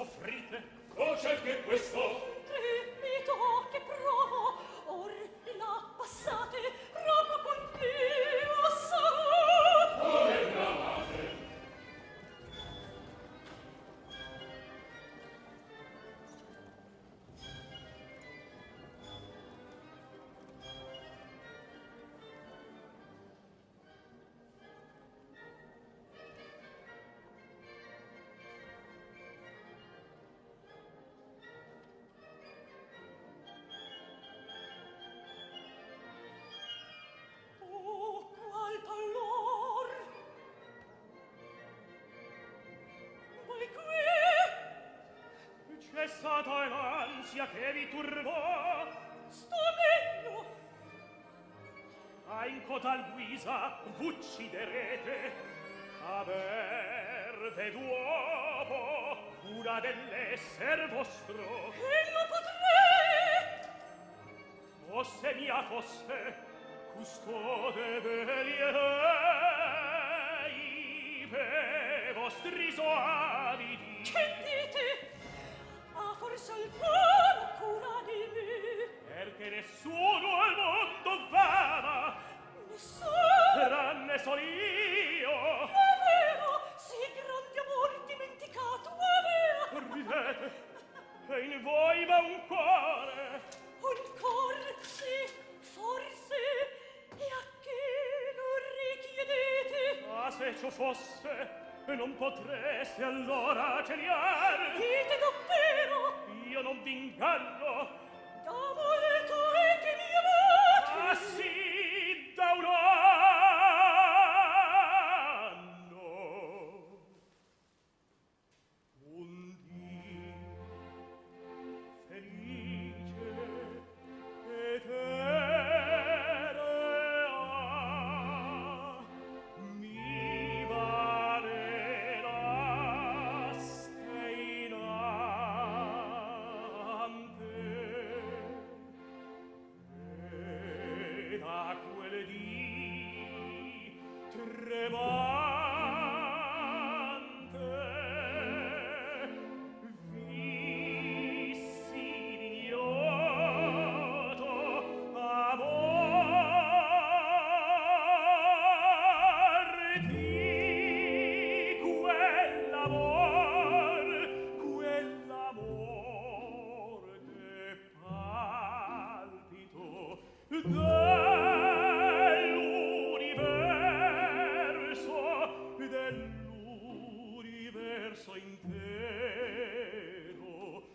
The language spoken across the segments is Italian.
soffrite, voce che questo tremito che provo, or la passate, roba continua sarò. come bramate. Oh, qual dolor! Voi qui? C'è stata l'ansia che vi turbò, Sto meglio! a in cotal guisa v'ucciderete. Averve d'uopo cura dell'esser vostro. E non potrei! O se mia foste custode veri per vostri soavi di. Che dite? Ha forse alcuna cura di me? Perché nessuno al mondo vada, Nessuno! tranne sol io. È vero! Sì, grande amor dimenticato, è vero! Ridete, e in voi va un cuore. Un cor, sì, forse, e a che lo richiedete? Ma se ciò fosse, non potreste allora celiar. Dite davvero? Io non v'inganno. Da molto è che mi amate? Ah sì, da un anno. Un dì felice ed erea mi valeraste inante. E da quel dì tremante vissi d'ignoto amor di quell'amor che palpito dell'universo intero,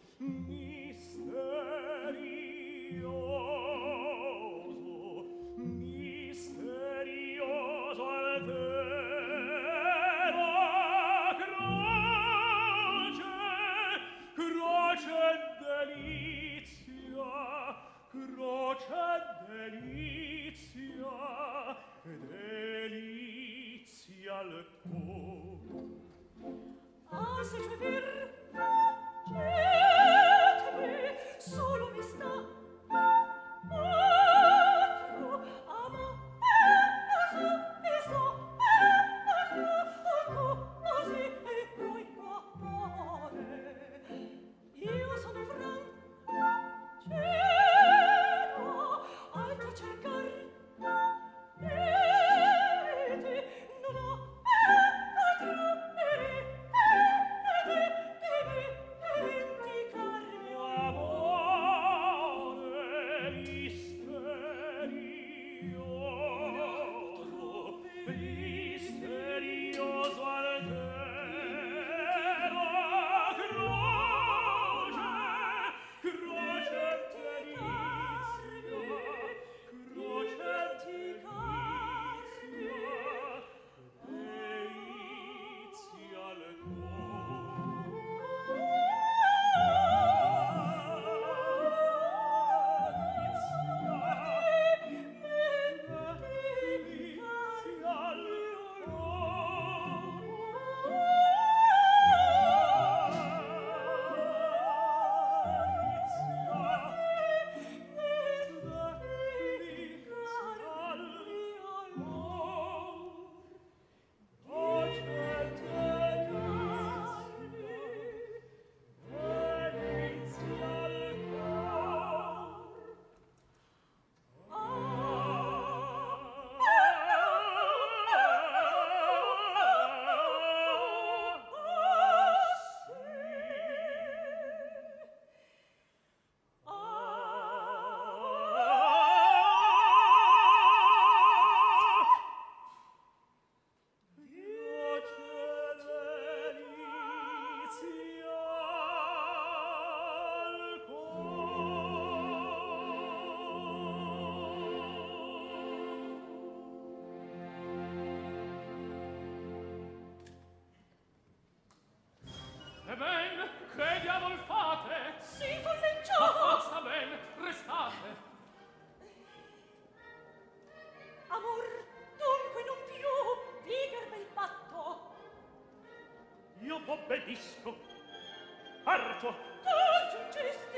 misterioso altero, croce delizia, delizia al cor. Ah, se c'è ver, getemi, solo mi sta altro, ama, eso, altro, così, e poi qua pare. Io sono francero, altro cercar, vedi, non ho altro, vedi, Che diavol fate? Si folleggiamo! Sta ben, restate. Amor, dunque non più vigerme il patto. Io v'obbedisco. Parto. Tu giungesti.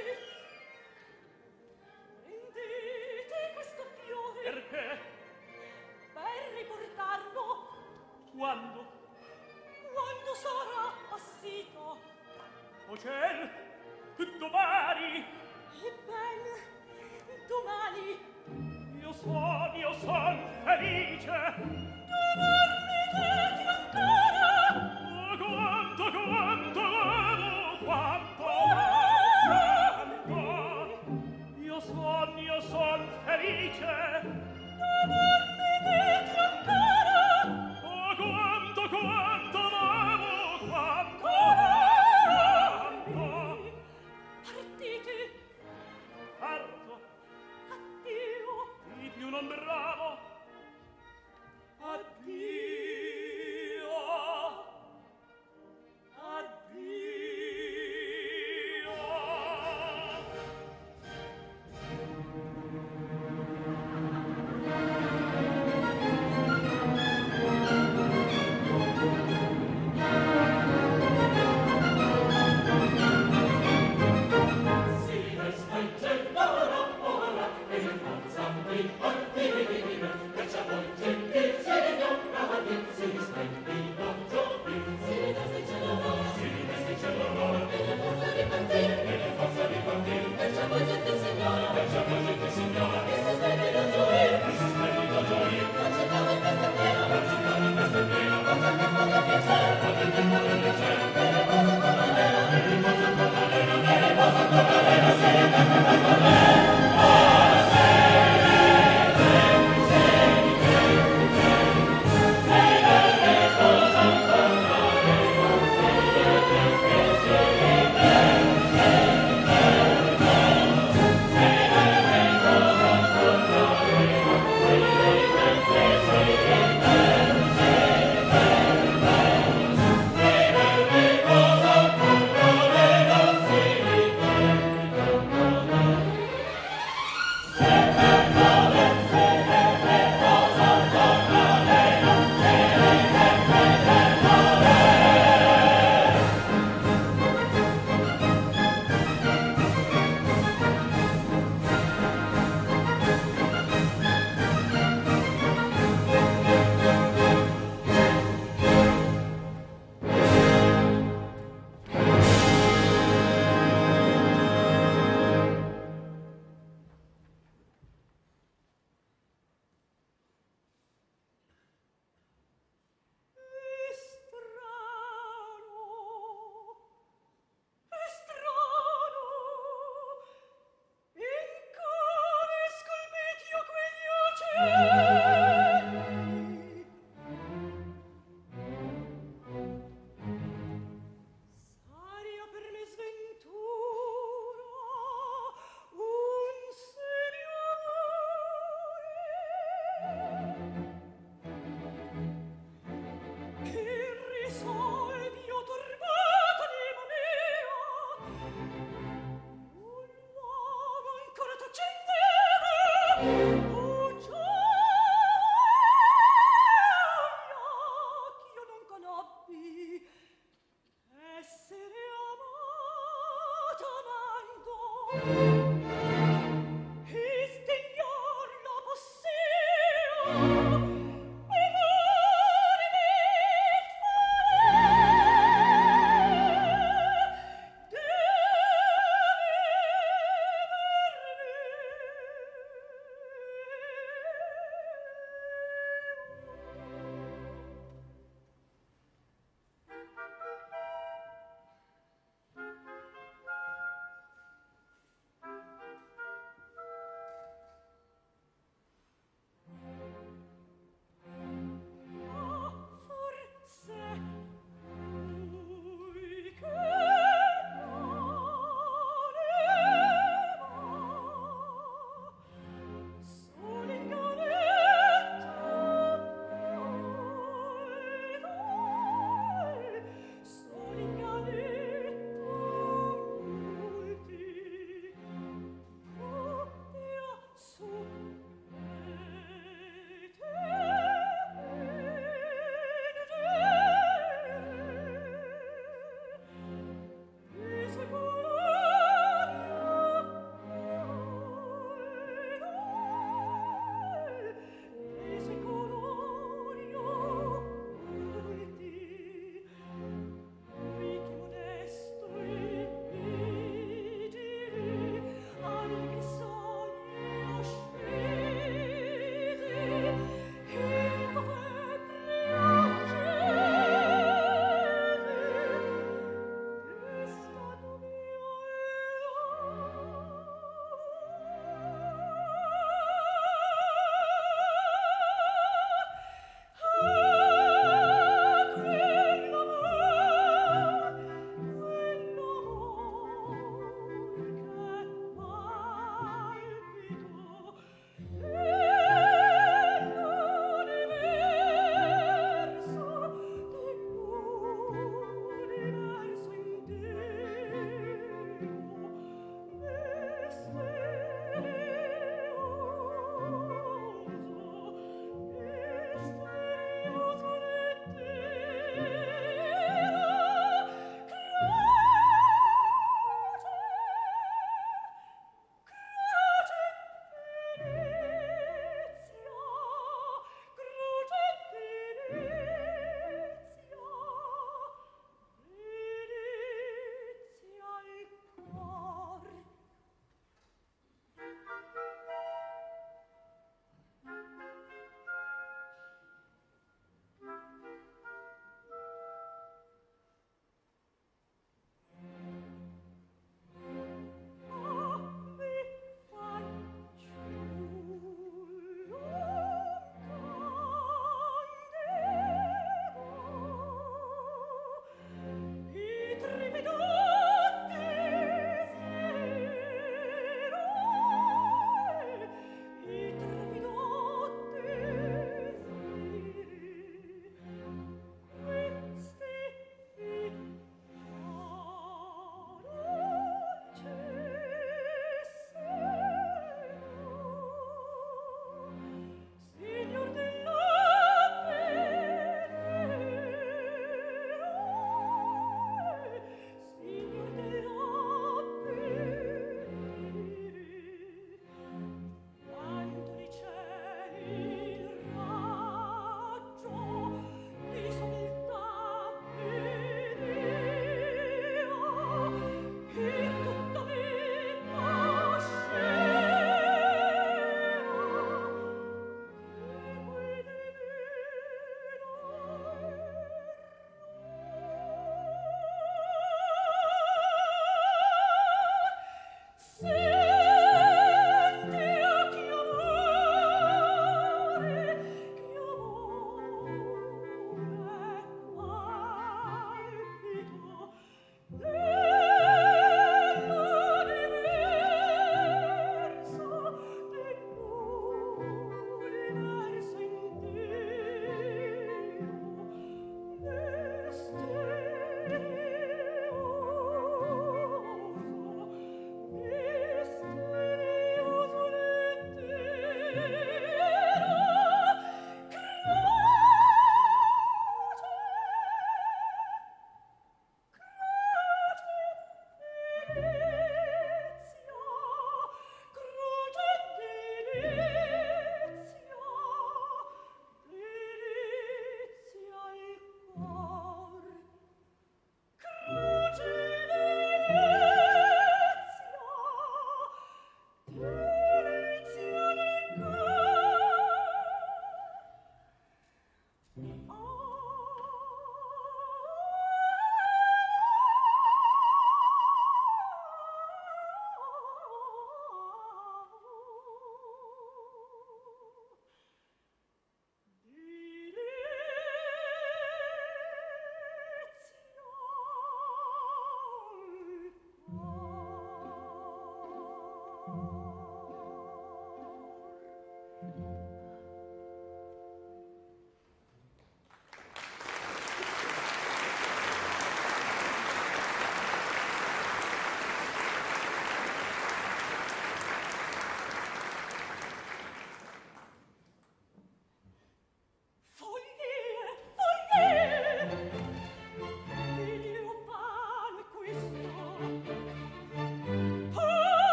Prendete questo fiore. Perché? Per riportarlo. Quando? Quando sarà passito. O ciel, domani. Ebbene, domani. Io son felice. Tu dormiti ancora. Oh, quanto amo, quanto io son felice. Tu dormiti ancora. Oh, quanto amo, quanto Partite. parto. Addio. Di più non bravo. Addio.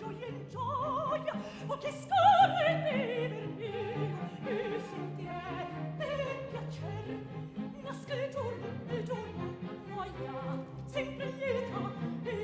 gioia in gioia, o che scorre il viver mio, il sentier e piacer, nasce il giorno, noia, sempre lieta e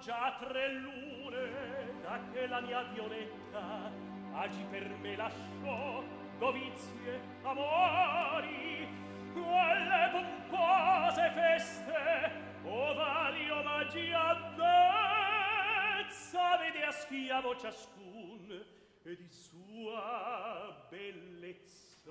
già 3 lune da che la mia Violetta agi per me lasciò dovizie, amori, alle pompose feste, ovali omaggi avvezza, vede a schiavo ciascun e di sua bellezza.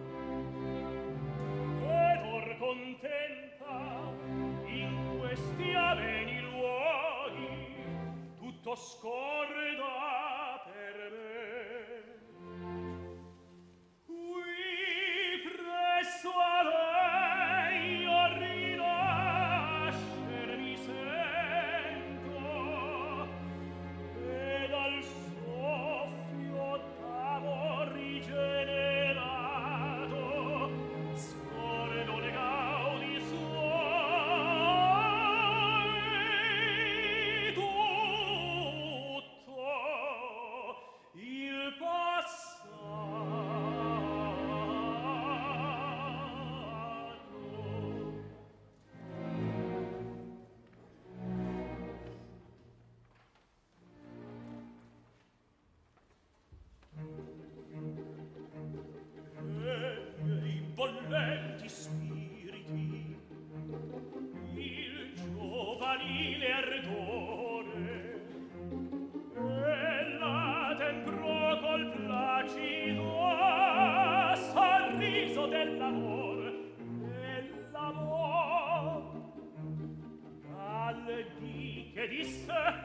Ed or contenta in questi ameni luoghi tutto scorda per me. Qui presso a lei io rinascer mi sento e dal soffio d'amor rigenerato scordo le gaudi suoi tutto il passato. I bollenti spiriti, il giovanile ardore e la temprò col placido sorriso dell'amor e l'amor al dì che disse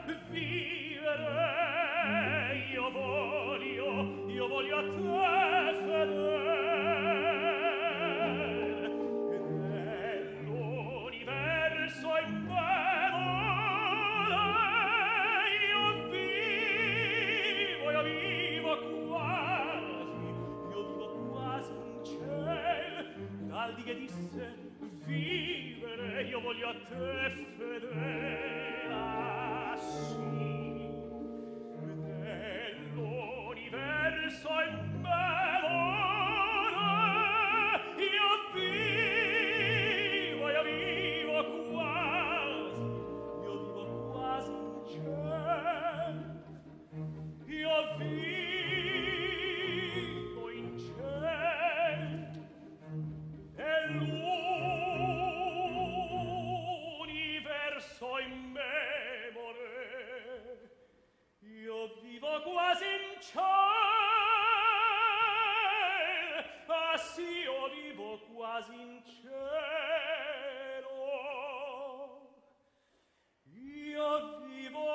vivere io voglio a te fedele e nell'universo immemore io vivo quasi in ciel dal dì che disse vivere io voglio a te fedele ah sì nell'universo immemore io vivo quasi in ciel io vivo in ciel e l'universo immemore io vivo quasi in ciel ah sì io vivo quasi in cielo io vivo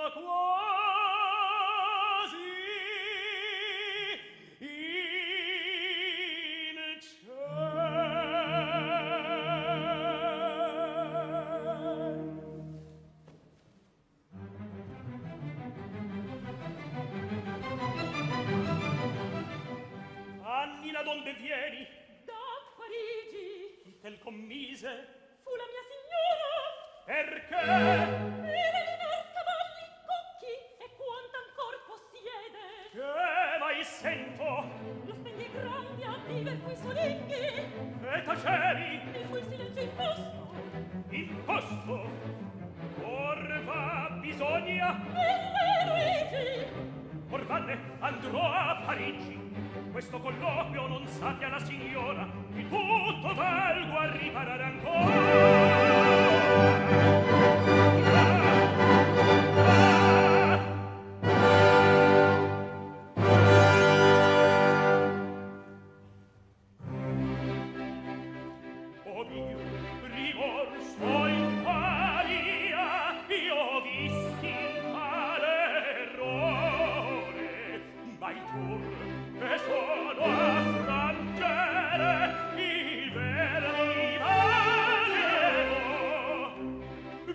quasi in Annina, donde vieni? Da Parigi. Chi te l commise? Fu la mia signora. Perché? Era lunar cavalli cocchi e quanto ancor possiede. Che mai sento? Lo spegni grandi a viver qui solenghi. E tacevi? Il cui silenzio imposto. Imposto? Or va bisogna? E Luigi. Or vanne andrò a Parigi. Questo colloquio non sappia la signora, di tutto valgo a riparare O mio rimorso in paria, io visti il male errore, ma il tur e sono a frangere il vero rimanevo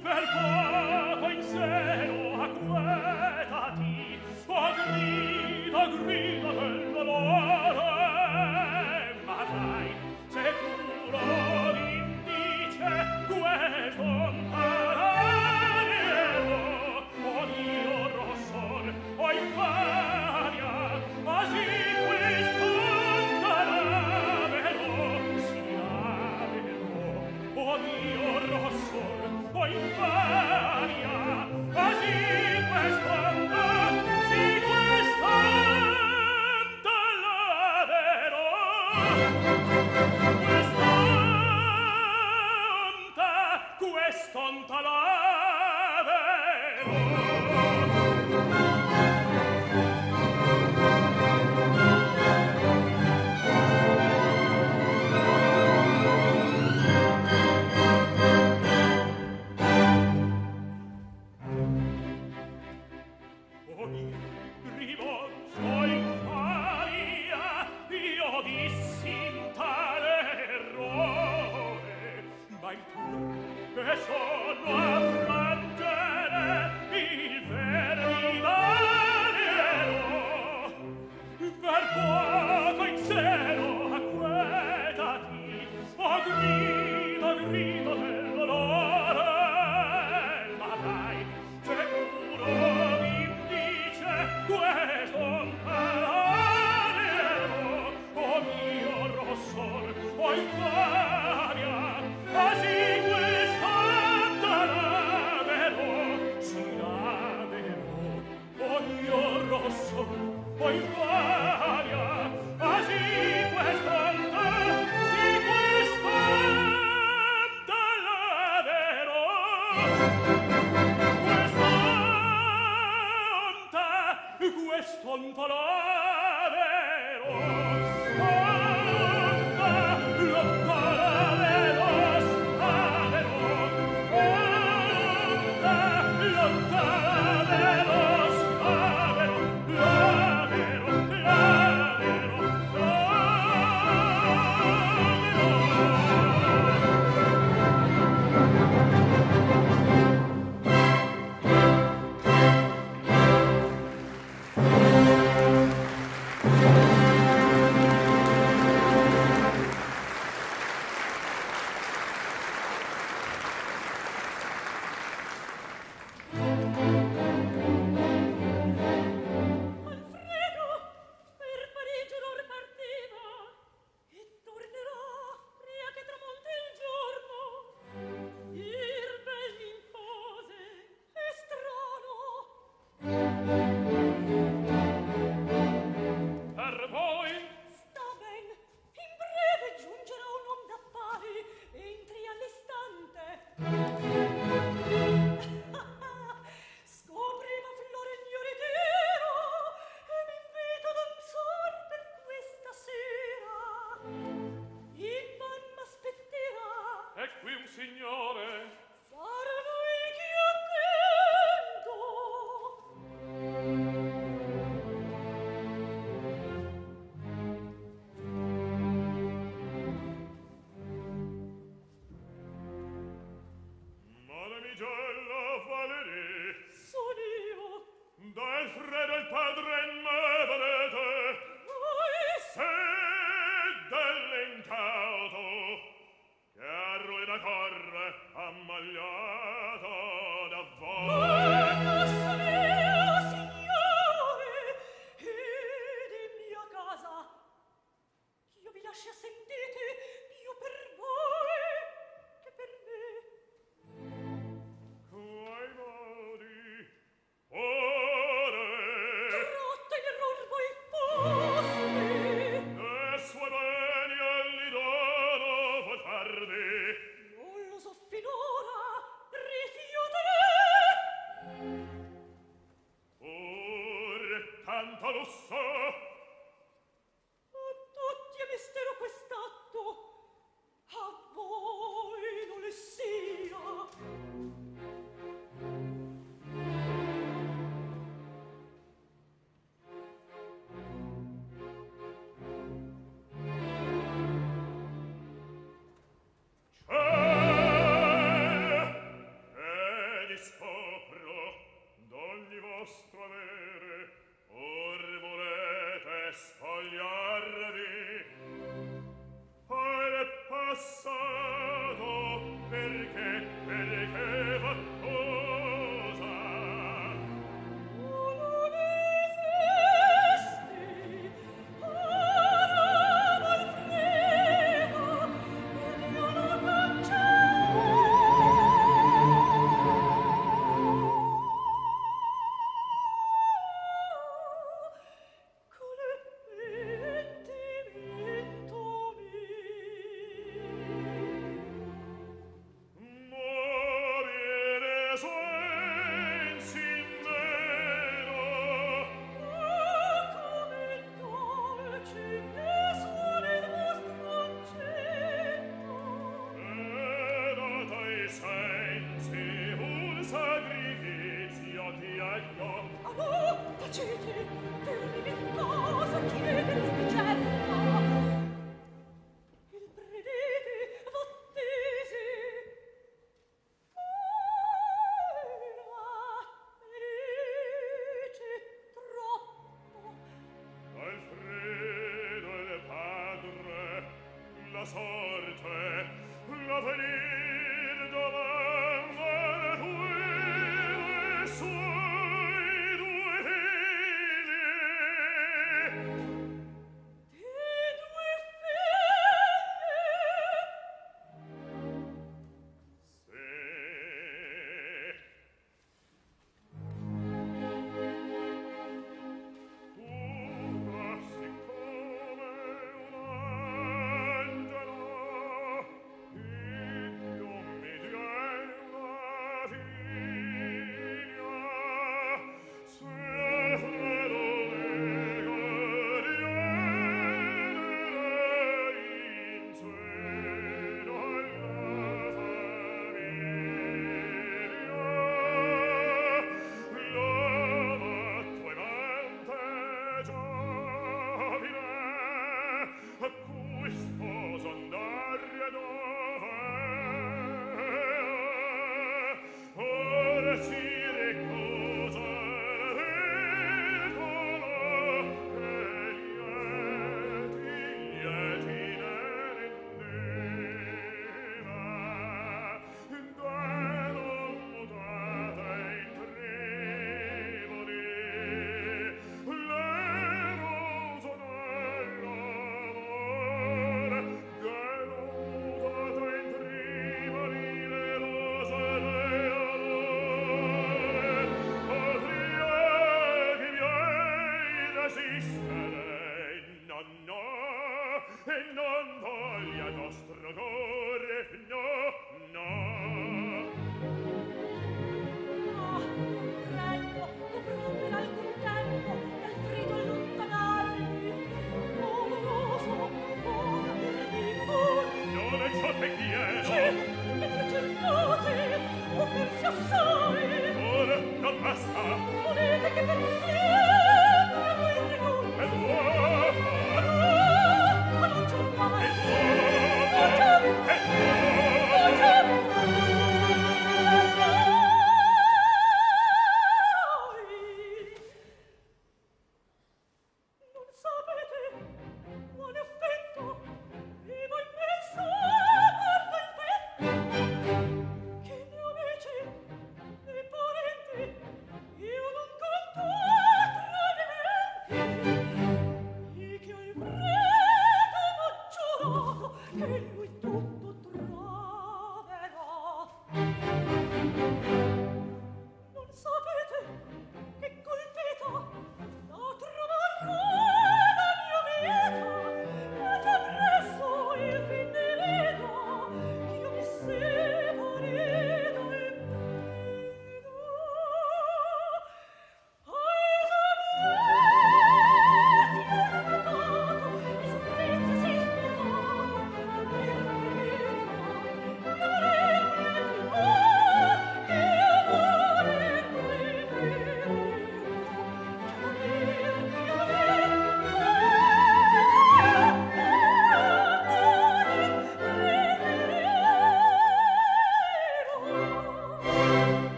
Siccome un angelo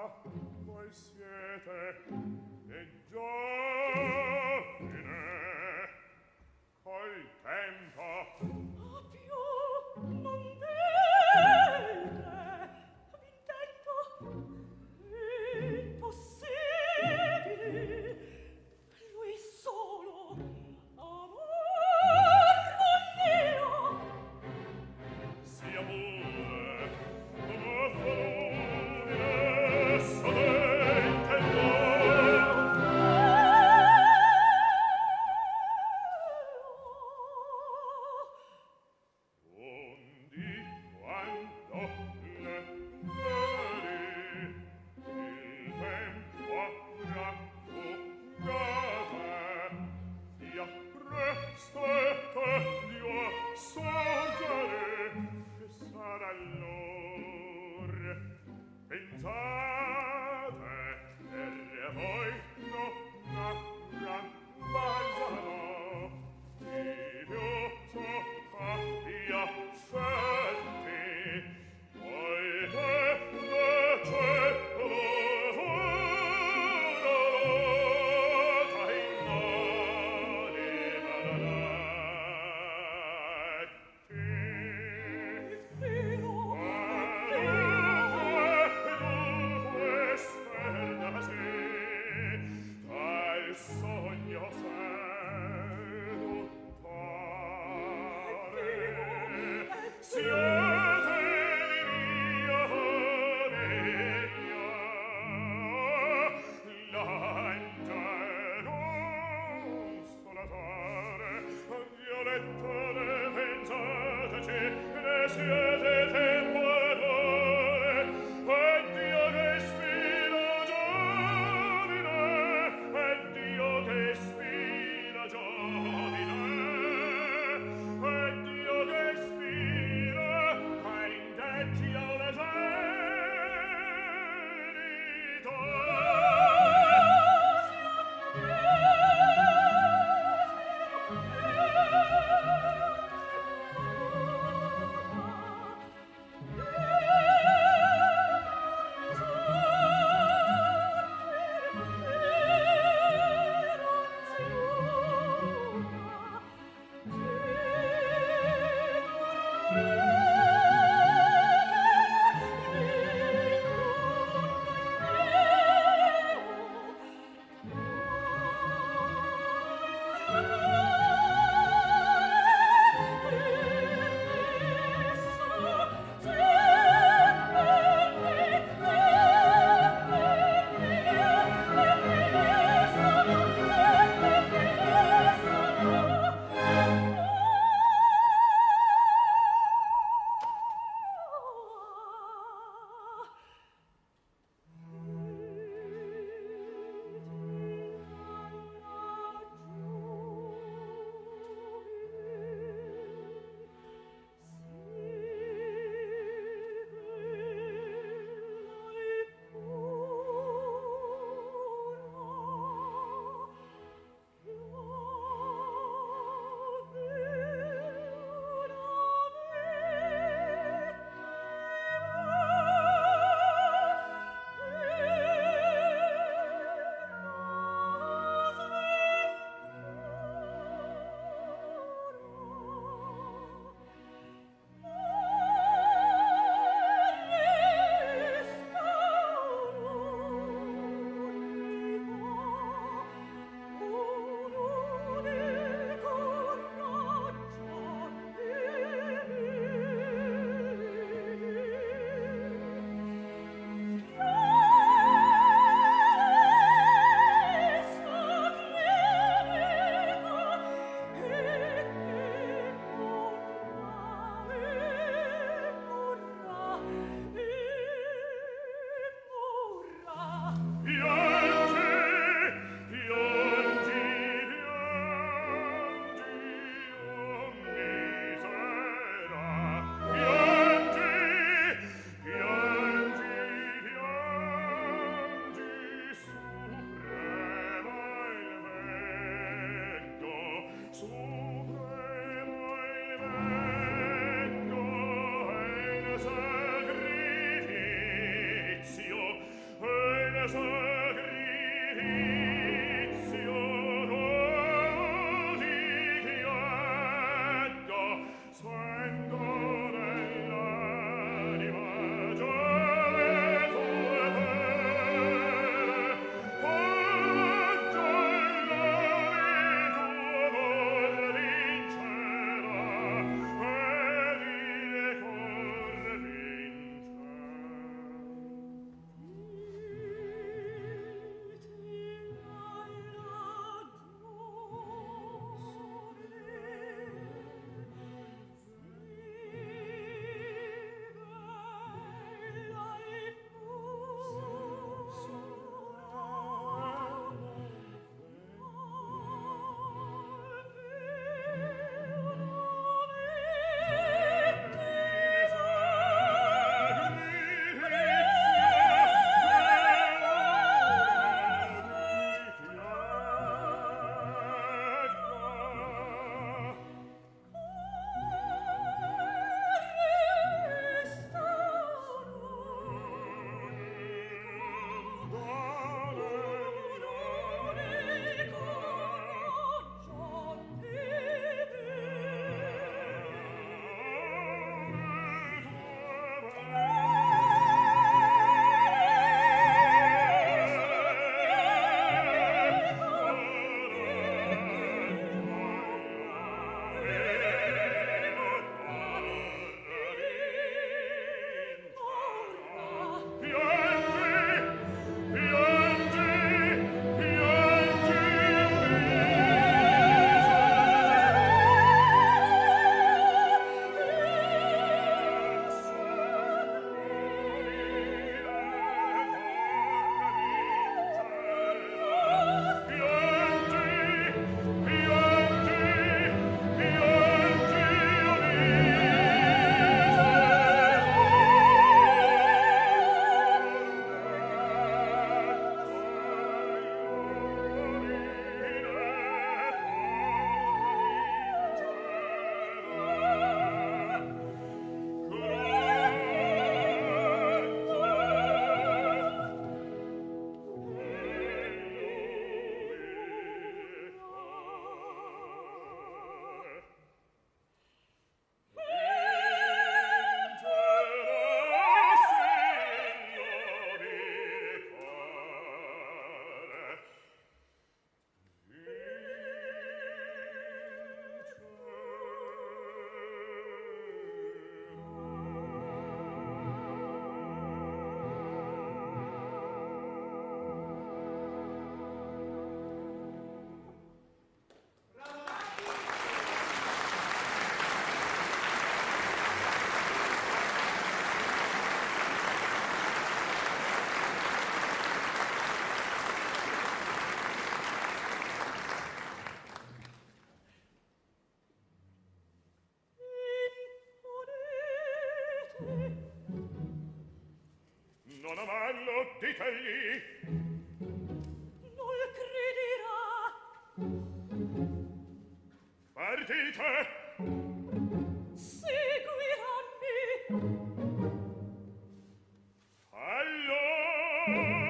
voi siete e giovine col tempo più non vede v'intendo impossibile lui solo amor mio sia pure come volere solente ondi quando le vedi il tempo raffugate sia presto che Dio sorgere che sarà l'or pensate per voi non avran balzano di più soffia scetti poiché le cielo volata in mare malaletti dunque sperdasi tal Non amarlo, ditegli. Non crederà. Partite. Seguiranno. Allora.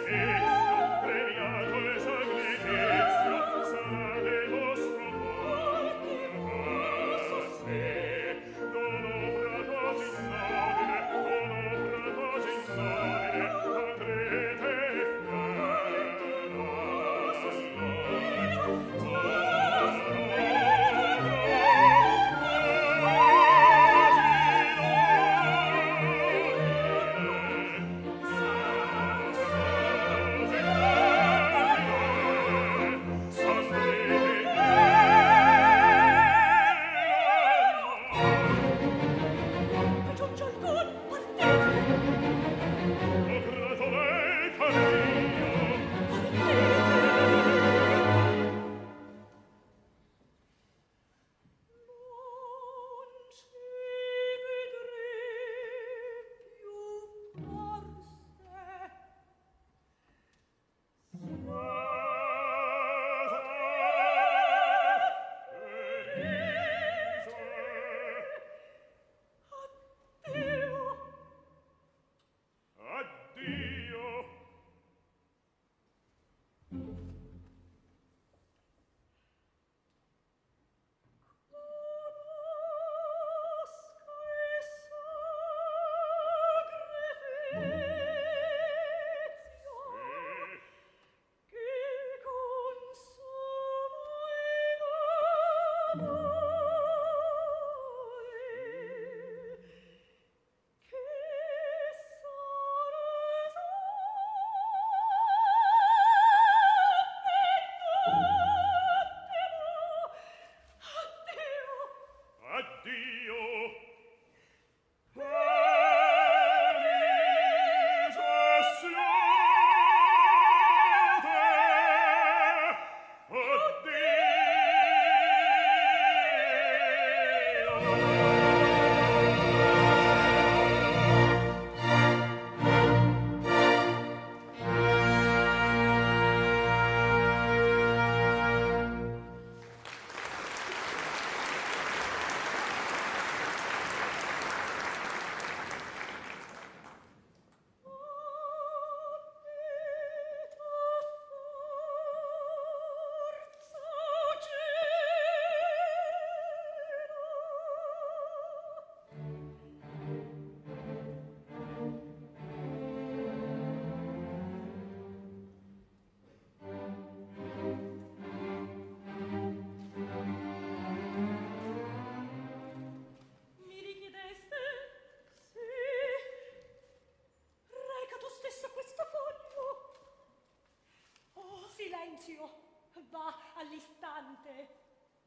Va all'istante.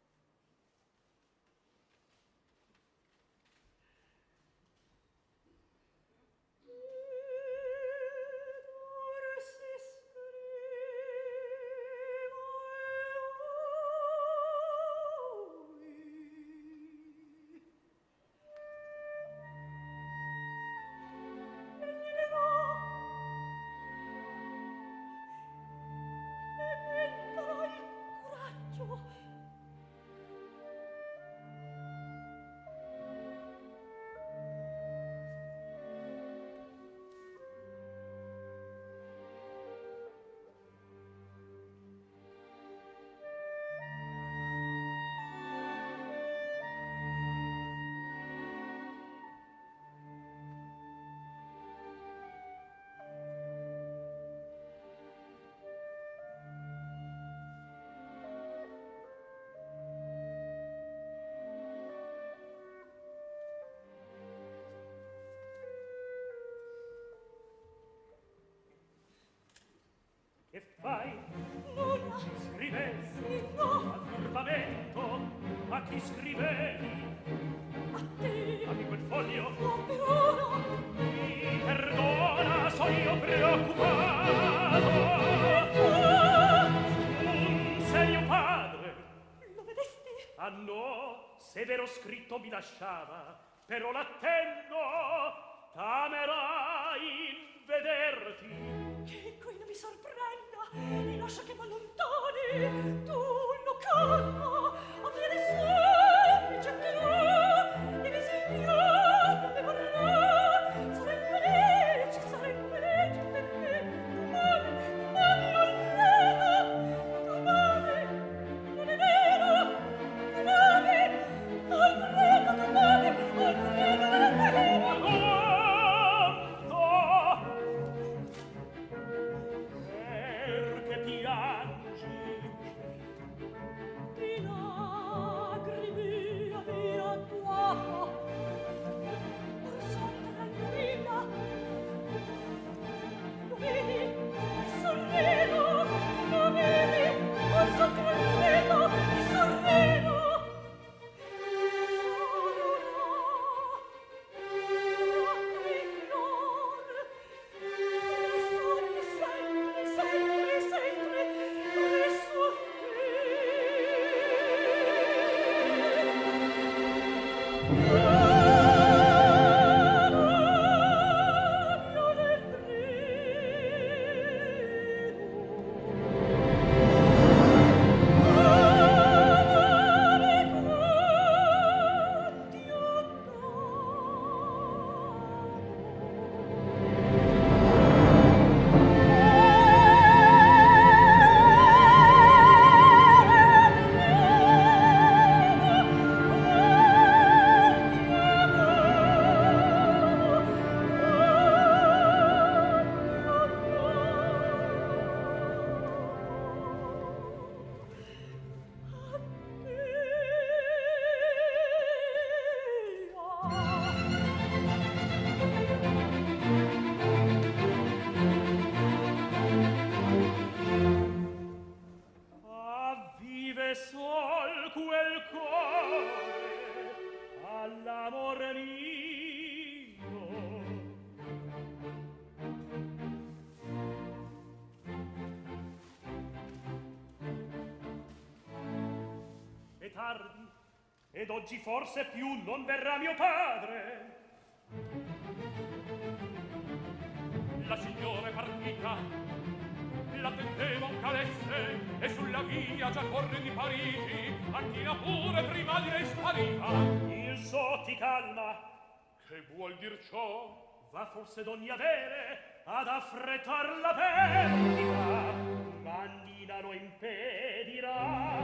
Che fai? Nulla. Ci scrivevi? Sì, no. Al turbamento? A chi scrivevi? A te. Dammi quel foglio. No, per ora. Mi perdona, sono io preoccupato. Tu sei mio padre. Lo vedesti? Ah no, se vero scritto mi lasciava, però l'attendo, t'amerai in vederti. Che qui non mi sorprenda, mi lascia che m'allontani. Tu lo calma, a via di sé mi getterà, e mi vorrà. Sarei felice per me, domani tardi, ed oggi forse più non verrà mio padre. La signora è partita, l'attendevo calesse, e sulla via già corre di Parigi, Anch'io pure prima direi sparita. Il so ti calma. Che vuol dir ciò? Va forse d'ogni avere ad affrettar la perdita, ma Nina lo impedirà.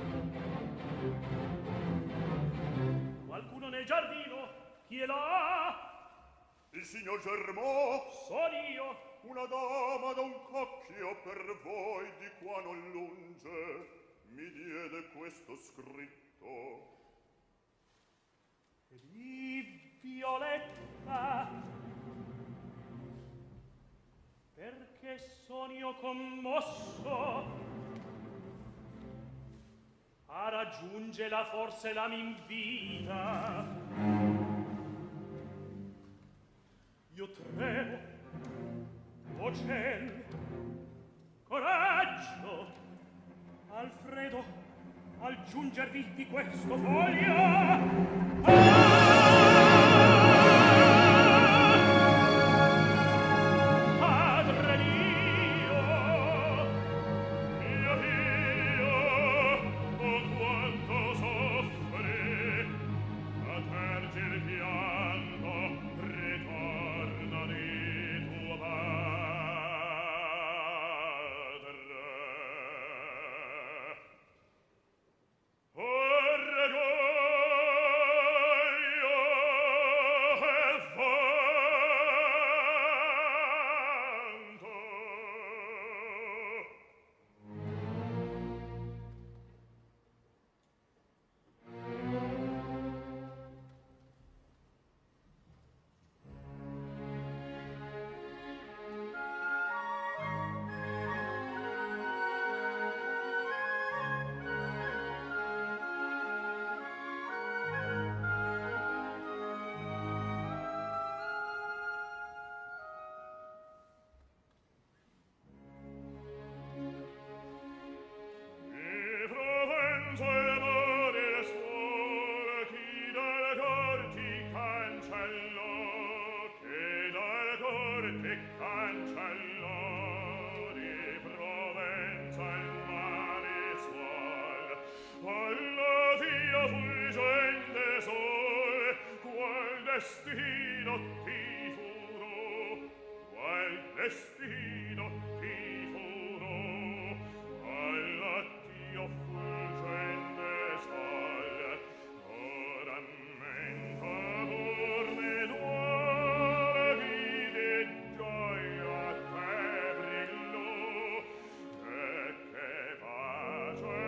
Qualcuno nel giardino? Chi è là? Il signor Germò. Son io. Una dama da un cocchio per voi di qua non lunge mi diede questo scritto. Di Violetta, perché son io commosso? A raggiungerla forse la m'invita. Io tremo, o ciel, coraggio, Alfredo, al giungervi di questo foglio. Padre mio, oh quanto soffri, a tergi il pianto, ritorna di tuo padre. Destino ti furò, qual destino ti furò, all'addio fulgente sol, ora menta amor ne duole, vide gioia te brillò, e che pace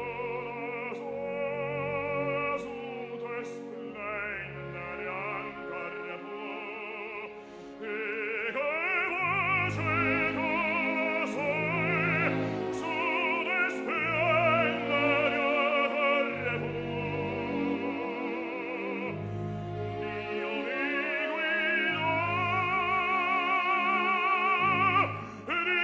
cola su te splendere ancor può, e che pace cola su te splendere ancor può. Dio mi guidò, Dio mi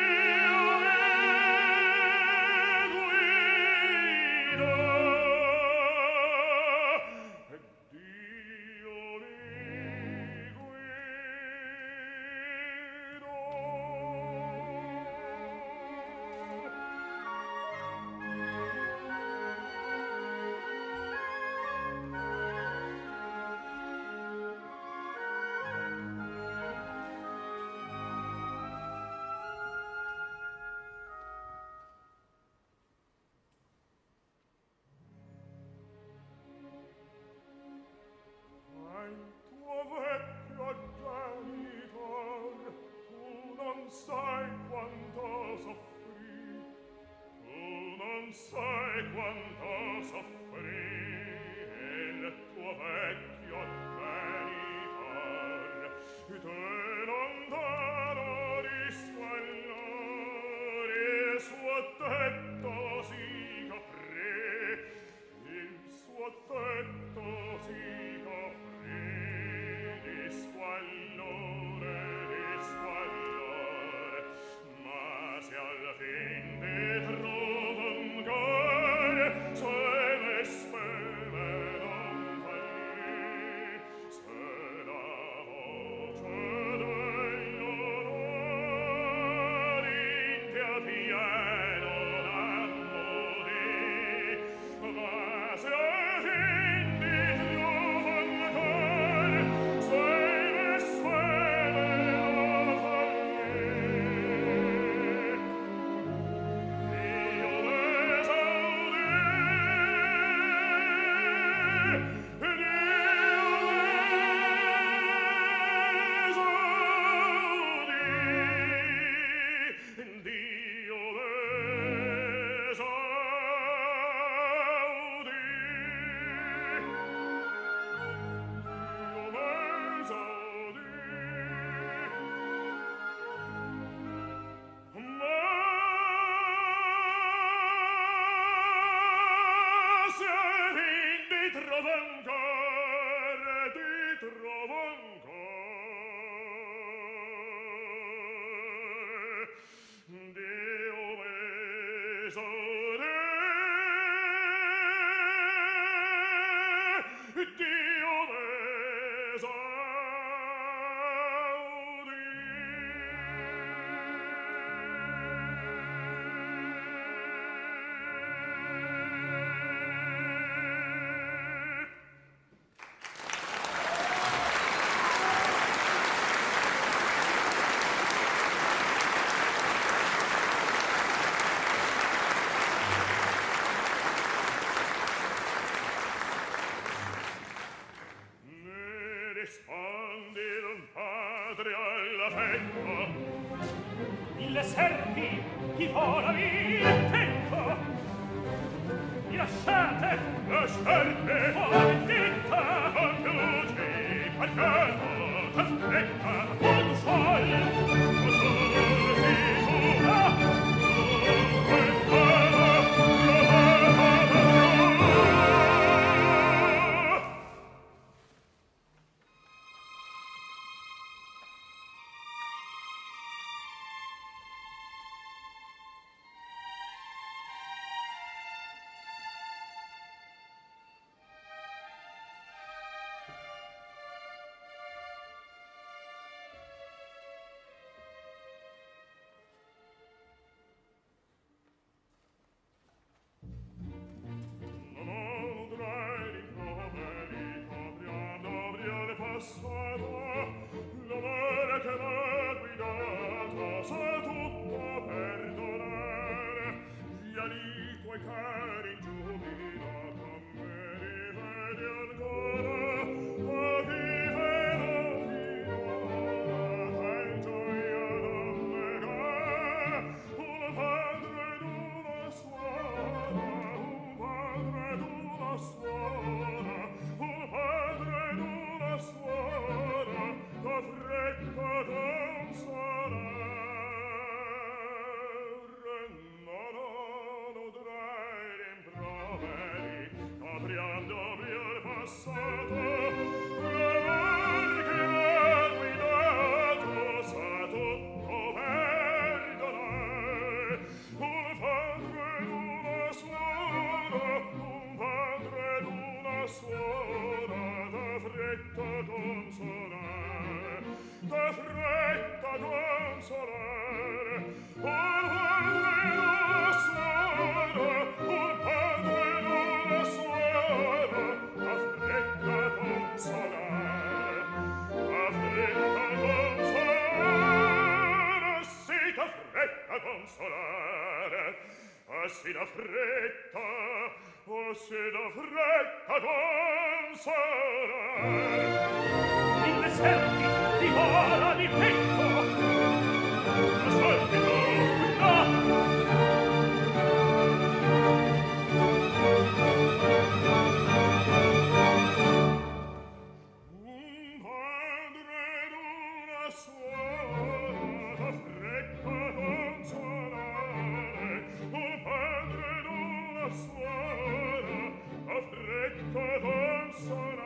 Al tuo vecchio genitor tu non sai quanto soffrì, tu non sai quanto soffrì il tuo vecchio genitor, te lontano risquallor il suo tetto si coprì, il suo tetto si coprì di squallore, ma se al fin ti trovo un gare, se le Mille serpi, chi vola via, tempo! Mi lasciate! Lasciate! Oh, vendetta! Conduci, partiamo, t'aspetta! Quando sol! L'amore che m'ha guidata sa tutto perdonare, via lì tuoi cari giubilata me li vedi ancora, a vivere finora in gioia d'annegare un padre ed una suora, un padre ed una suora, un padre ed una suora, da fretta consolare. Non udrai rimproveri, capriandomi al passato, l'amor che m'ha guidato sa tutto perdonare. Un padre ed una suora, un padre ed una suora, da fretta consolare, da fretta consolare. Un padre ed una suora, un padre ed una suora, da fretta consolare, da fretta consolare. Sì, da fretta consolare, ah sì, da fretta, oh sì, da fretta consolare. Mille serpi di vola di petto, ascolti tu, no! Un padre ed una suora, da fretta consolare, un padre ed una suora, da fretta consolare.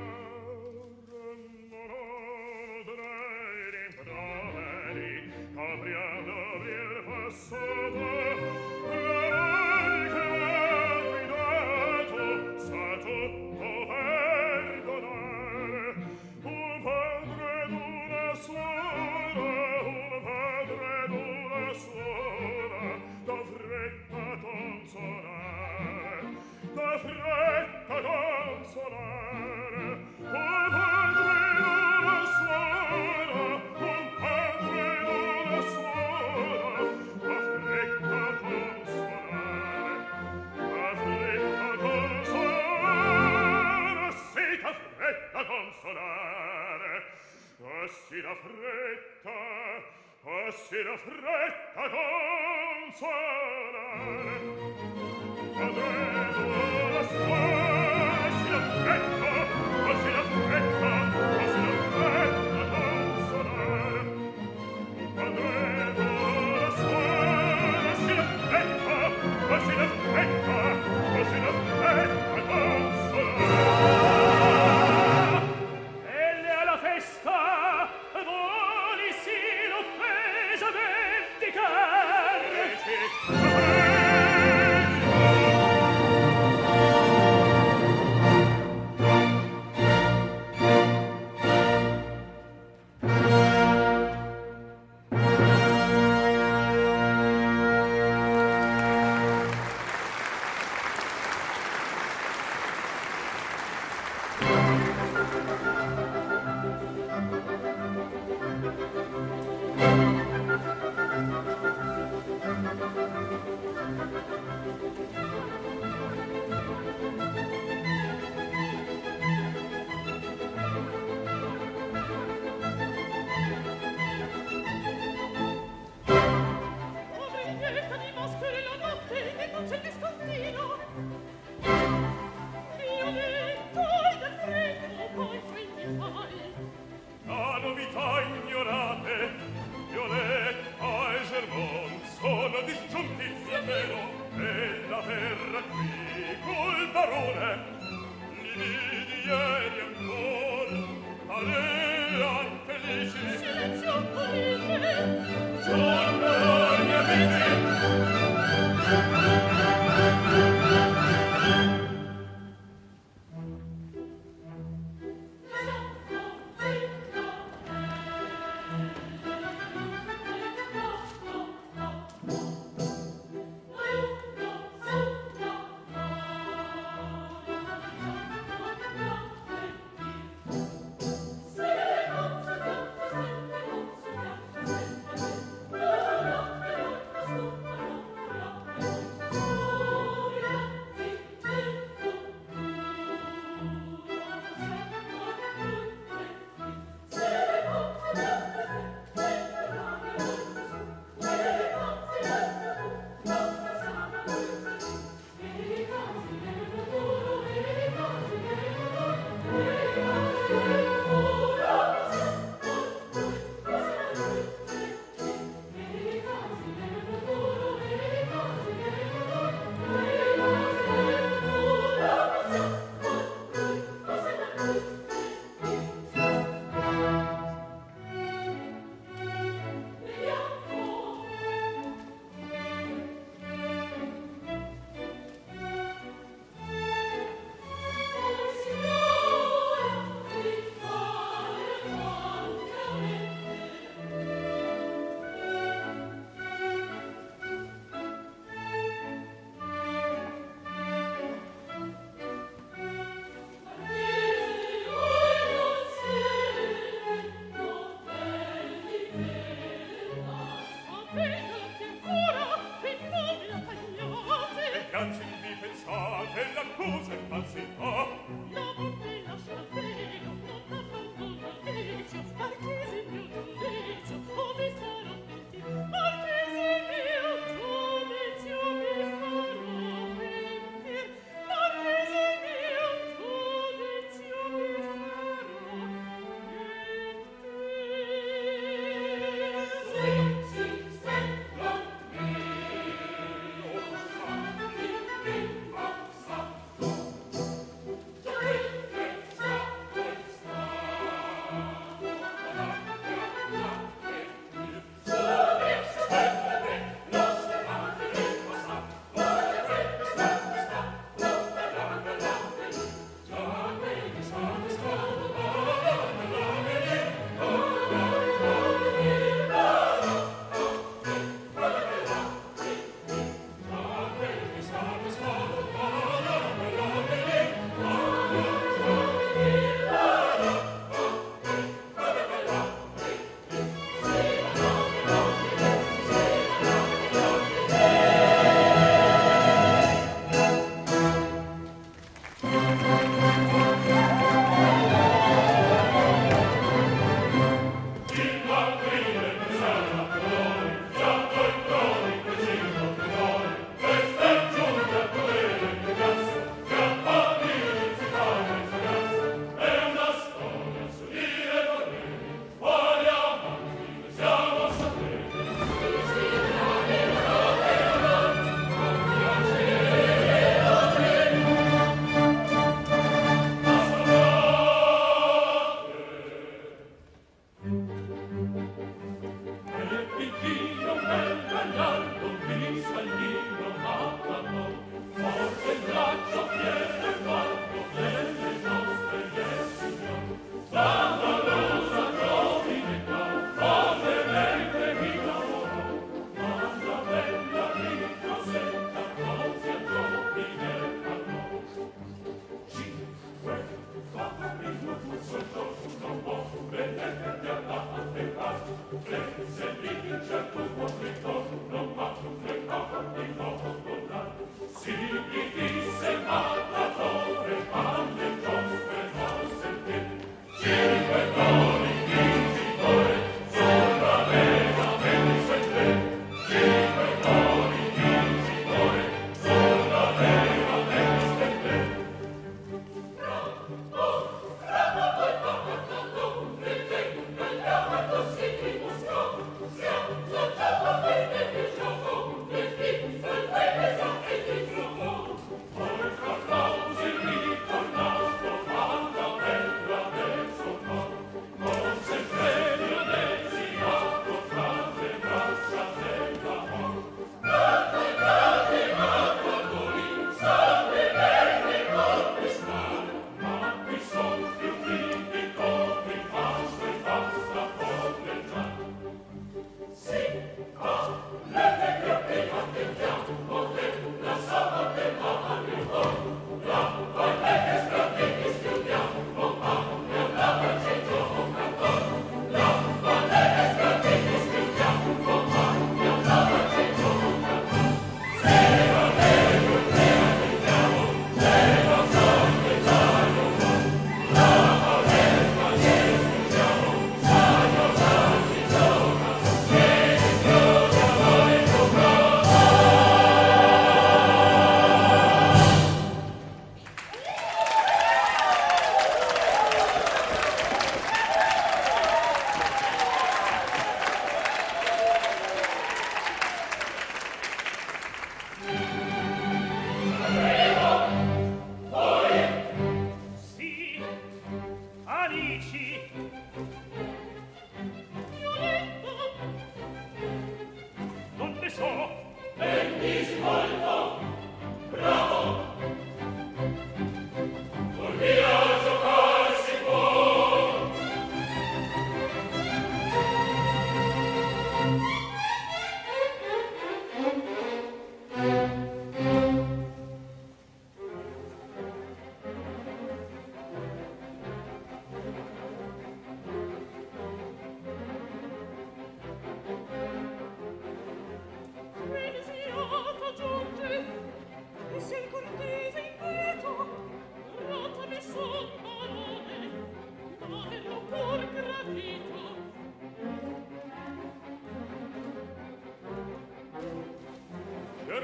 Non udrai rimproveri, capriandomi il passato, l'amor che m'ha guidato sa tutto perdonare. Un padre ed una suora, un padre ed una suora, da fretta consolare, da fretta consolare. Un padre ed una suora, un padre ed una suora, da fretta consolare, da fretta consolare. Sì, da fretta consolare, ah sì, da fretta, ah sì, da fretta consolare. Padre ed una suora, sì, da fretta, ah sì, da fretta, ah sì, da fretta consolare. Padre ed una suora, sì, da fretta, ah sì, da fretta, ah sì, da fretta consolare. Elle alla festa, voli sì l'offesa vendicare. qui col barone, li vidi ieri ancor, allean felici. Silenzio, Polite! Giorno, gli amici!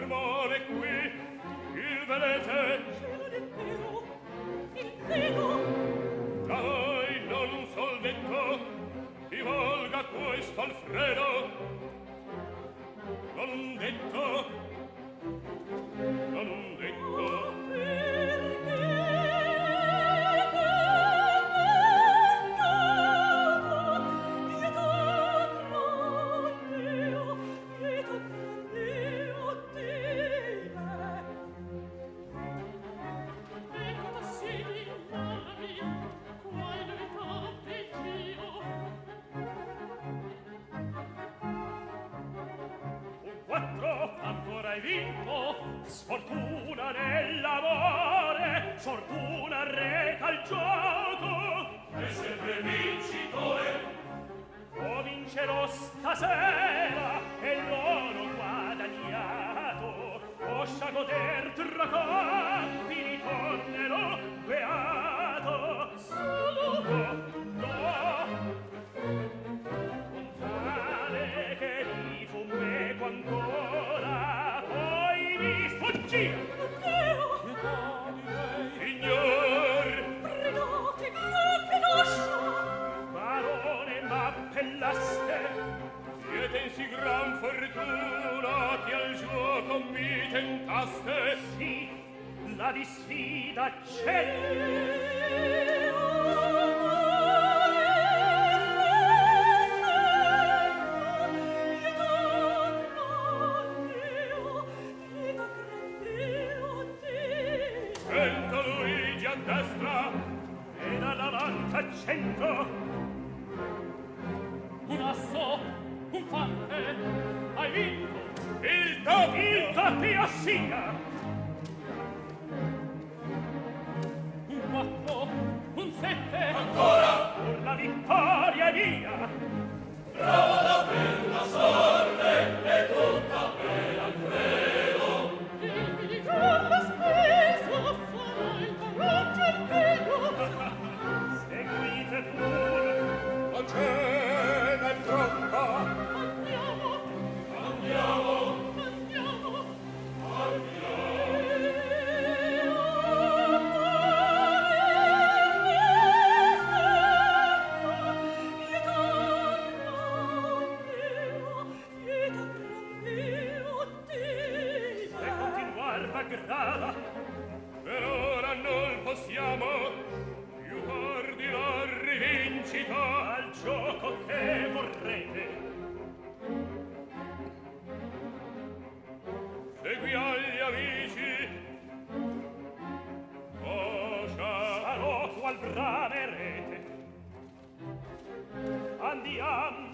sermone qui, il vedete? Cielo del vero, il vero. Da voi non un sol detto, ti volga questo Alfredo. Non un detto, non un detto. Ancora hai vinto, sfortuna nell'amore, fortuna reca il gioco, e sempre vincitore. O vincerò stasera e l'oro guadagnato, o scia goder tra campi ritornerò beato. Solo no, lontane che mi fu meco ancora, poi mi sfuggì. Signor, Pregate, io conosco. barone, m'appellaste, siete in sì gran fortuna che al gioco mi tentaste. Sì, la disfida c'è. Sento Luigi a destra e dalla davanti a 100. Un asso, un fante, hai vinto il doppio sia. Un 4, un 7, ancora or la vittoria è mia. Brava la bella sorte e tutta per Alfredo. Dimmi con la spesa farai coraggio il vero. Seguite pur, la cena è pronta. Andiamo, Andiamo. andiamo. E continuar m'aggrada, per ora non possiamo più tardi la rivincita al gioco che vorrete. Segui agli amici, sarò qual braverete. Andiamo,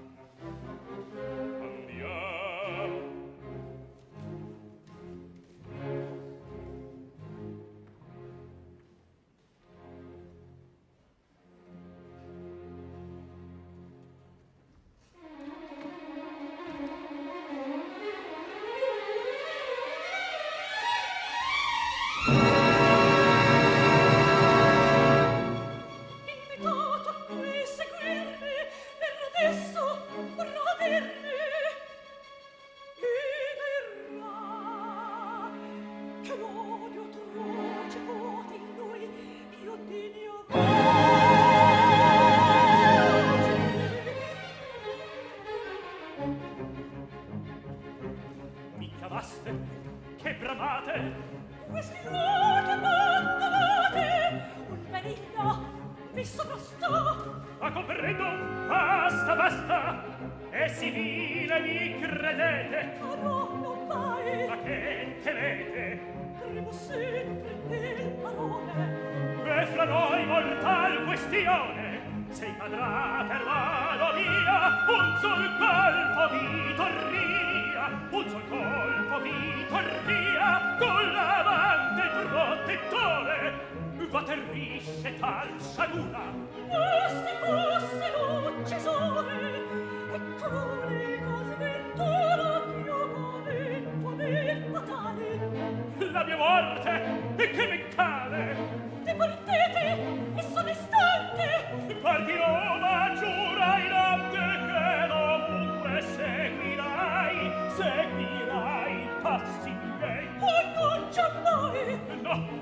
andiamo. Invitato a qui seguirmi, per adesso bradirmi. E dirà che l'odio atroce voti in lui, io di mio Mi chiamaste? Che bramate? questi lodi abbandonate, un periglio vi sovrastò. Ma comprendo, basta, basta, e si vile mi credete. Ah no, non mai, Ma che temete? tremo sempre del barone. È fra noi mortal questione, se cadrà per mano mia un sol colpo di torria, un sol colpo di torria, con l'amante protettore v'atterrisce tal sciagura. Ma se fosse l'uccisore, e con l'unica sventura ch'io pavetto nel fatale, La mia morte, e che mi cade? deportete e sono istante. Partirò, ma giurai notte che dovunque seguirai, seguirai passi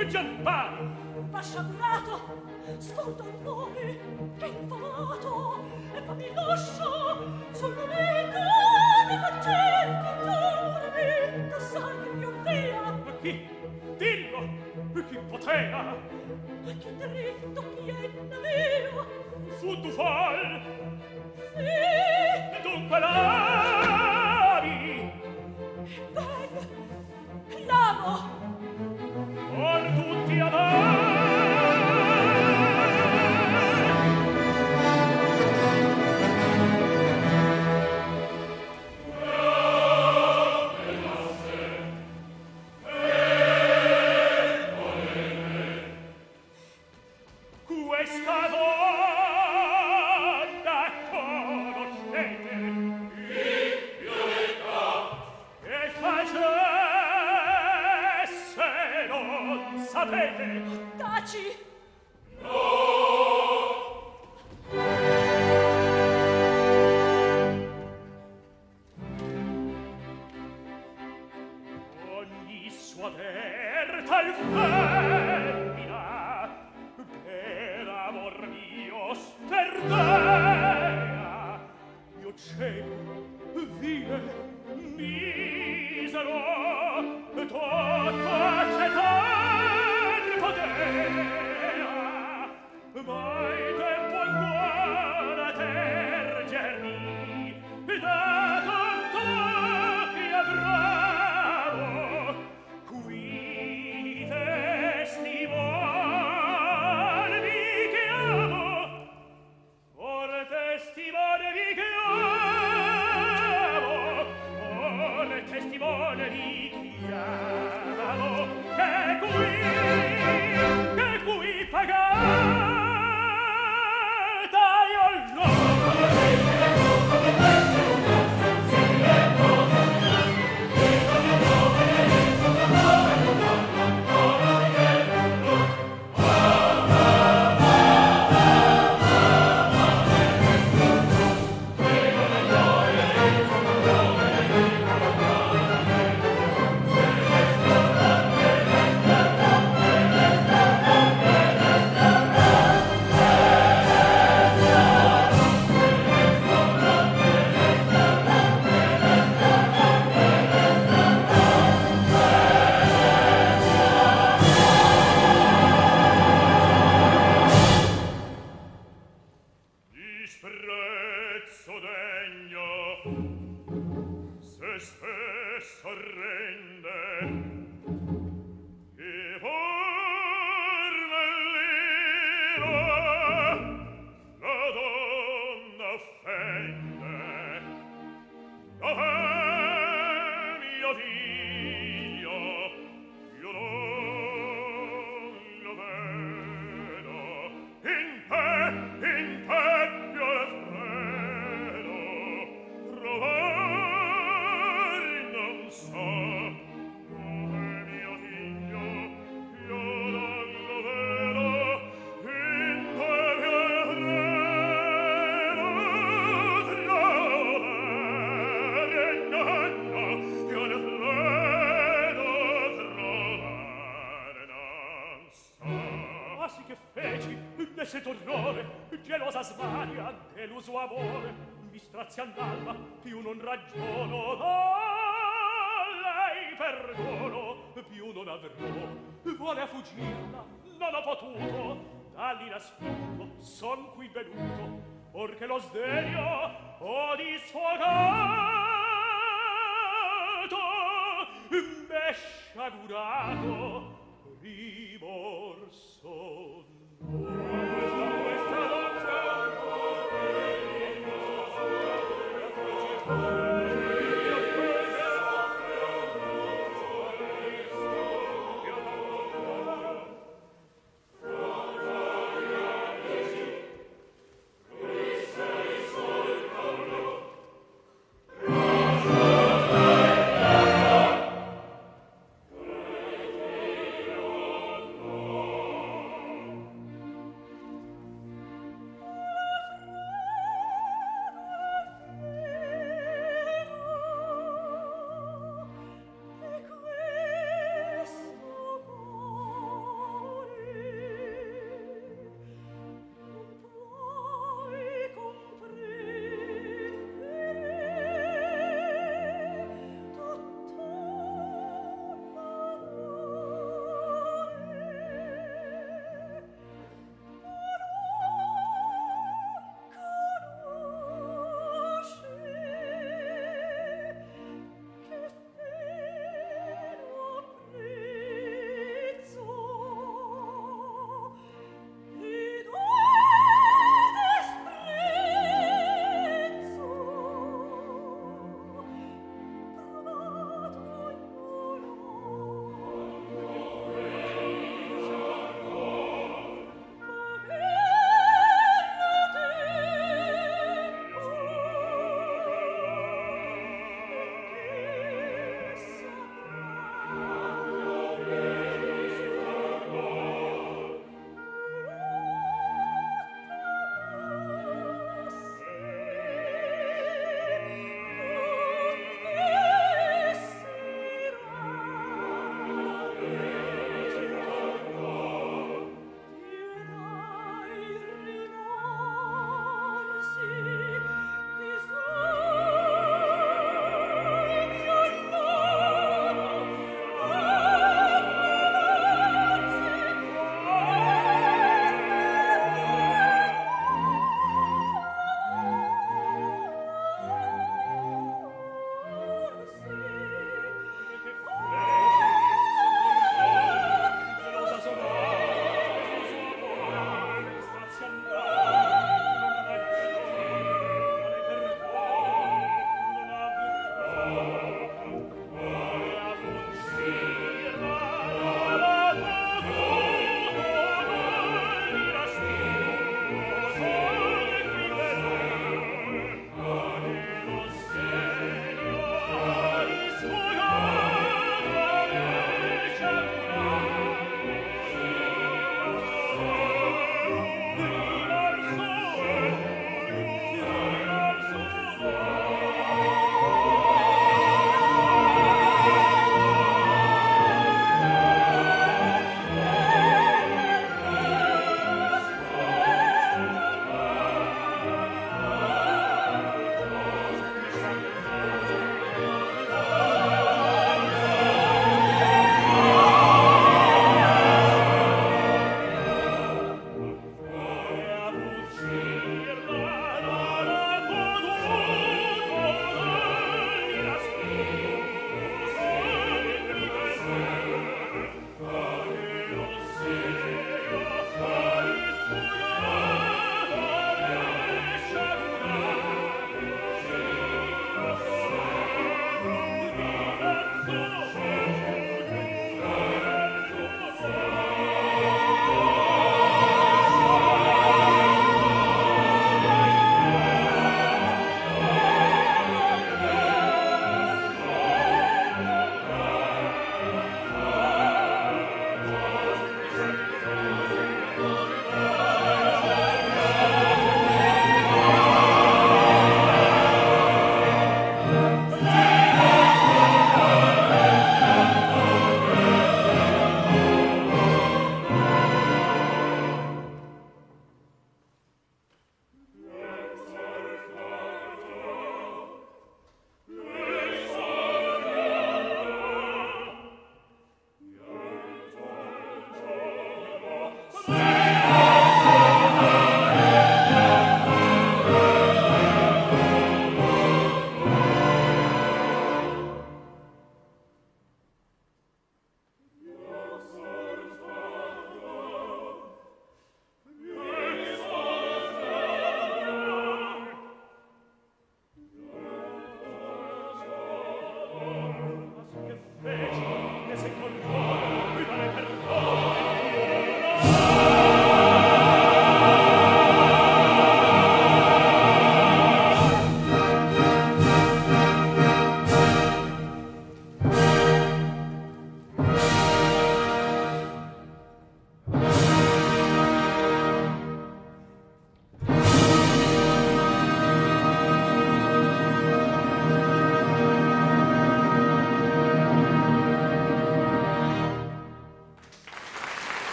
Giampari! Va sciagurato, scordo il nome, che infamato, e fammi lascio sul momento di faccenti giuramento, sai io via. Ma chi? Dillo! Chi poteva? Ma che dritto piena mia? Fu tu fal? Sì. E dunque l'avi? Ben, l'amo. Or tutti amare. Questa donna conoscete? Violetta! Che facesse non sapete? Taci. Ogni sua verta il femmina per amor mio sperdea, io cieco, vile, misero, tutto accetar potea, mai tempo ancora tergermi, da tanto che bravo, qui testimone vi chiamo, or testimone vi chiamo, or testimone vi chiamo, che qui pagata io no. Disprezzo degno se stesso rende e pormellino la donna offende dov'è mio figlio io non lo vedo in te Piolefredo trovar non so dove mio figlio io non lo vedo in te Piolefredo trovare no Piolefredo trovare non so. Ah sì che feci ne se tornore gelosa smania deluso amore mi strazian d'alba più non ragiono lei perdono più non avrò vuole a fuggirla non ho potuto dall'inaspetto son qui venuto or che lo sdegno ho disfogato m'è sciagurato rimorso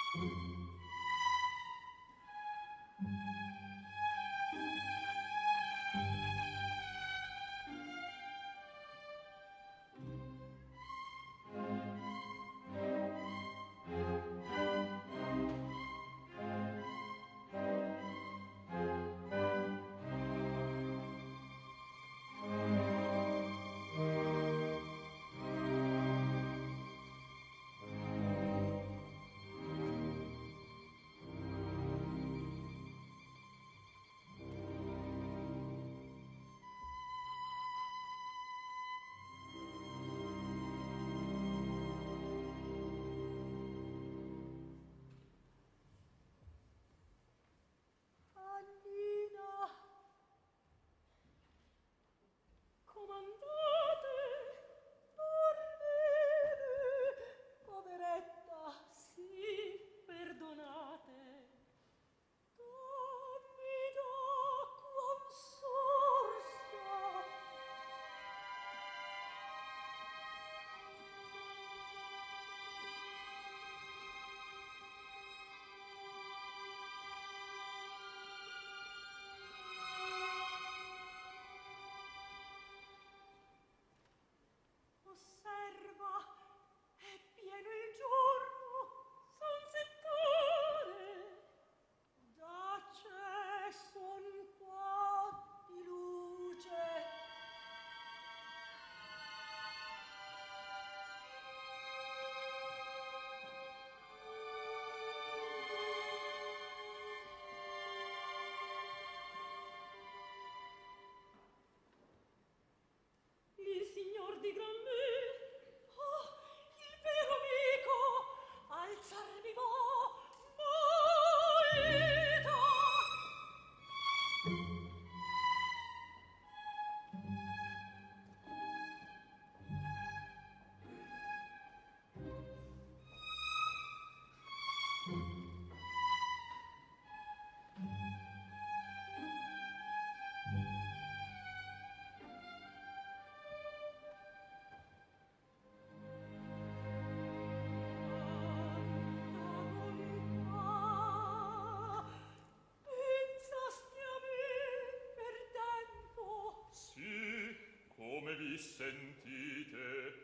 sentite?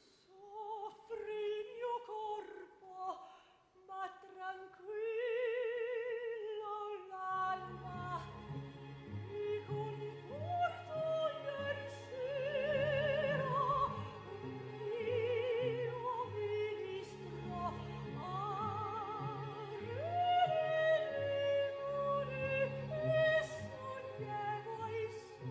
Soffri il mio corpo, ma tranquillo l'alma. Mi conforto ieri sera un mio ministro a rimoni e sollievo ai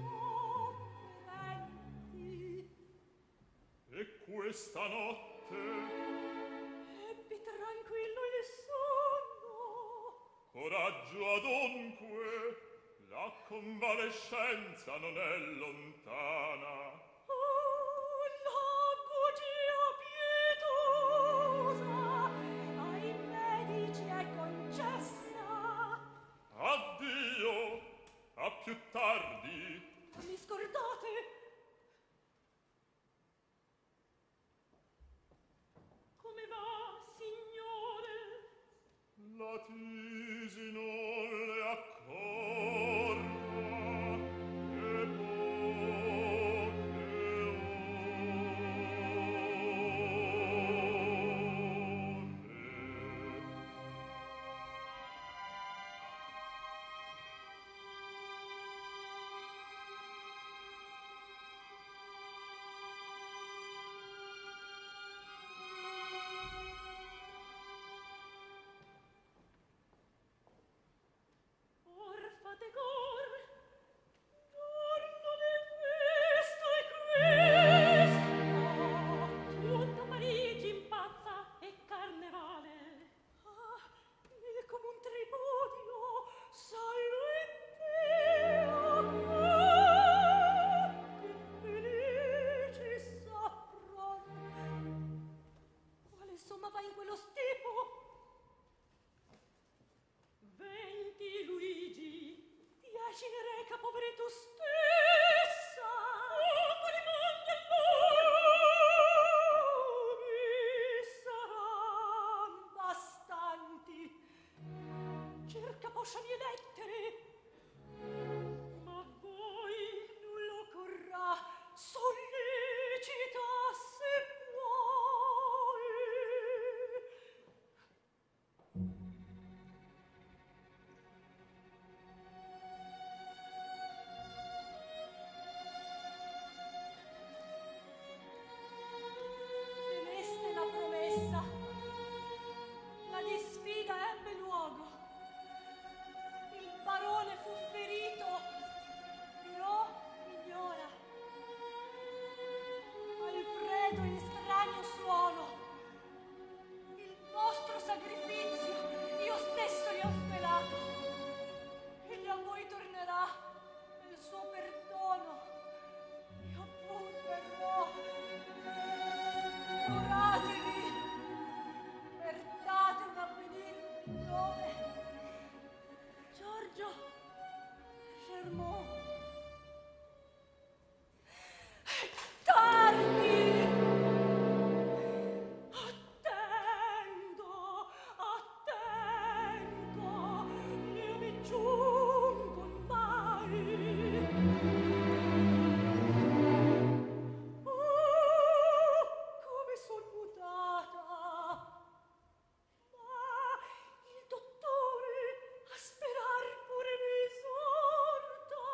sofferenti. E questa notte? Ebbi tranquillo il sonno. Coraggio adunque, la convalescenza non è lontana. Oh, l'agogia pietosa ai medici è concessa. Addio, a più tardi. Mi scordate? Come va, signore? La tisi non le accorda, che poche ore. conosce mie lettere. Ma voi non lo corrà, sollecita se vuole. Teneste la promessa. La disfida ebbe luogo. Il barone fu ferito, però migliora. Alfredo in strano suono. Il vostro sacrificio io stesso gli ho spelato. Egli a voi tornerà nel suo perdono. Io pur verrò. Curatevi. Vertate un avvenir nome. Giorgio Germont. Tardi! Attendo, attendo, io mi giungo mai. Oh, come son mutata! Ma il dottore a sperar pure mi esorta.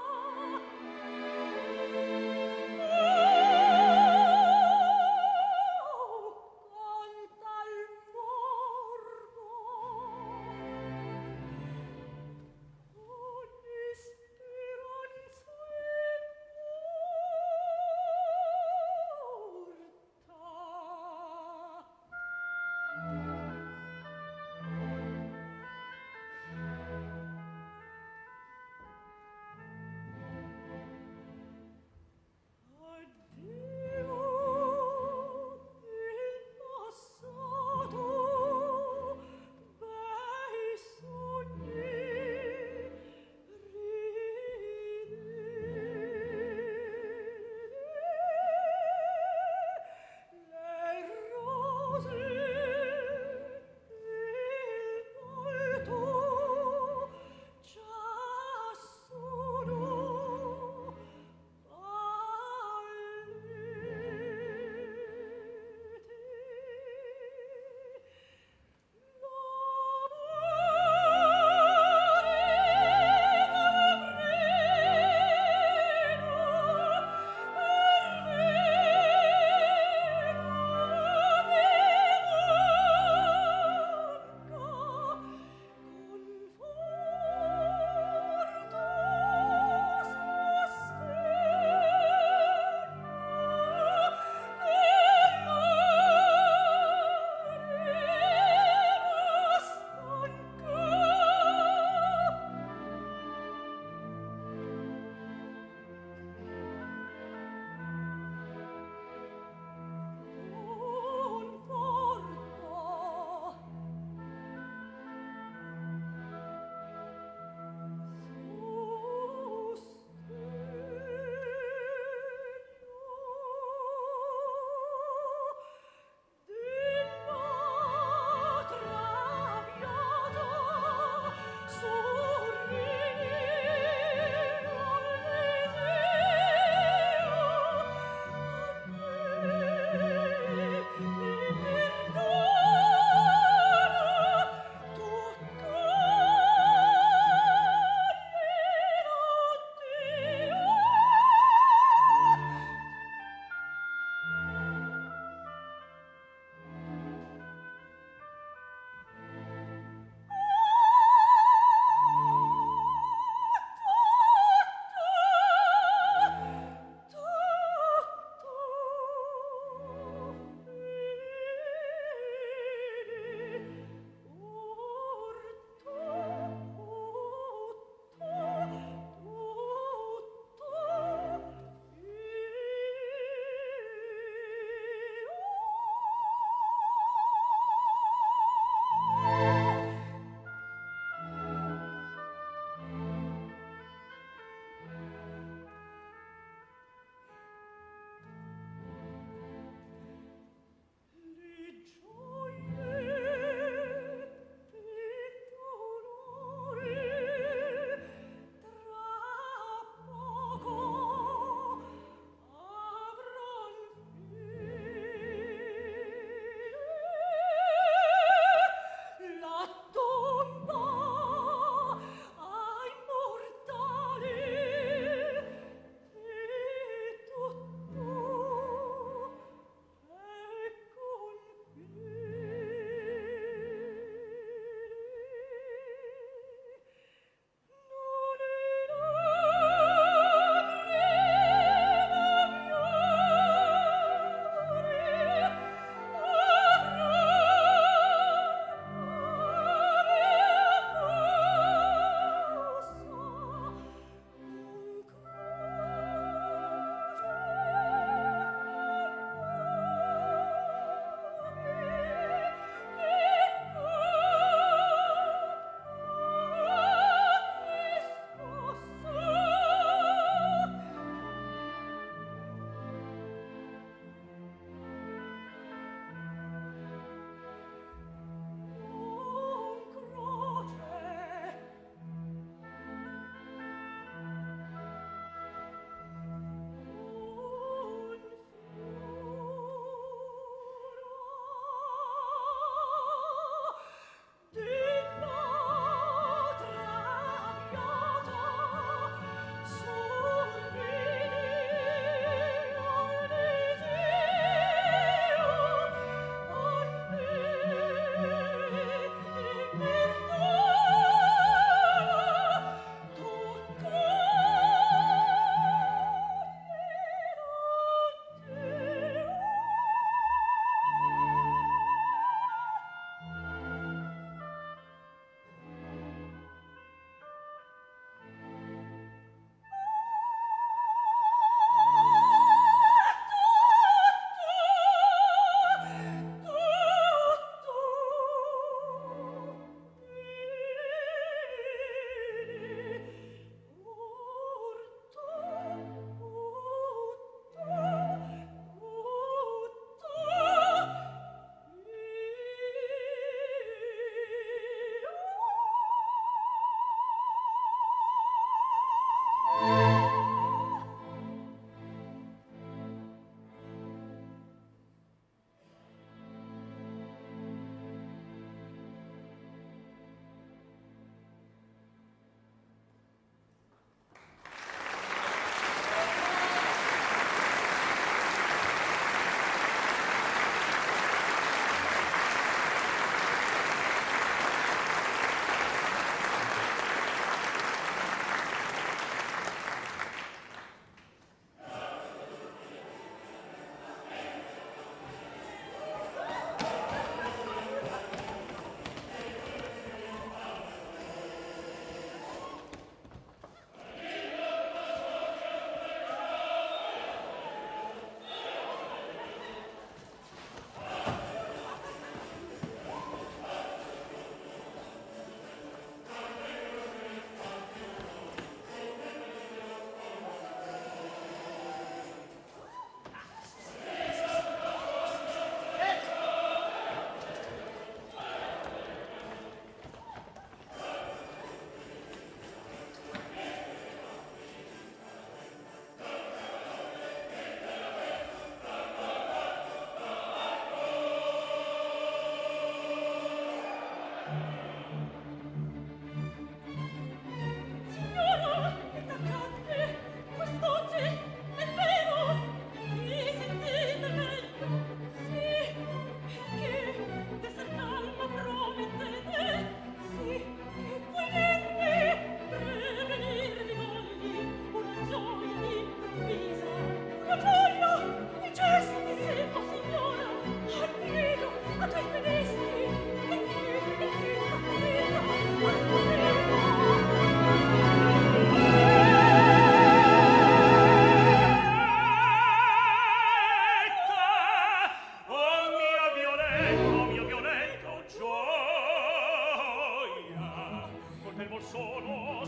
Oh, conta il morbo.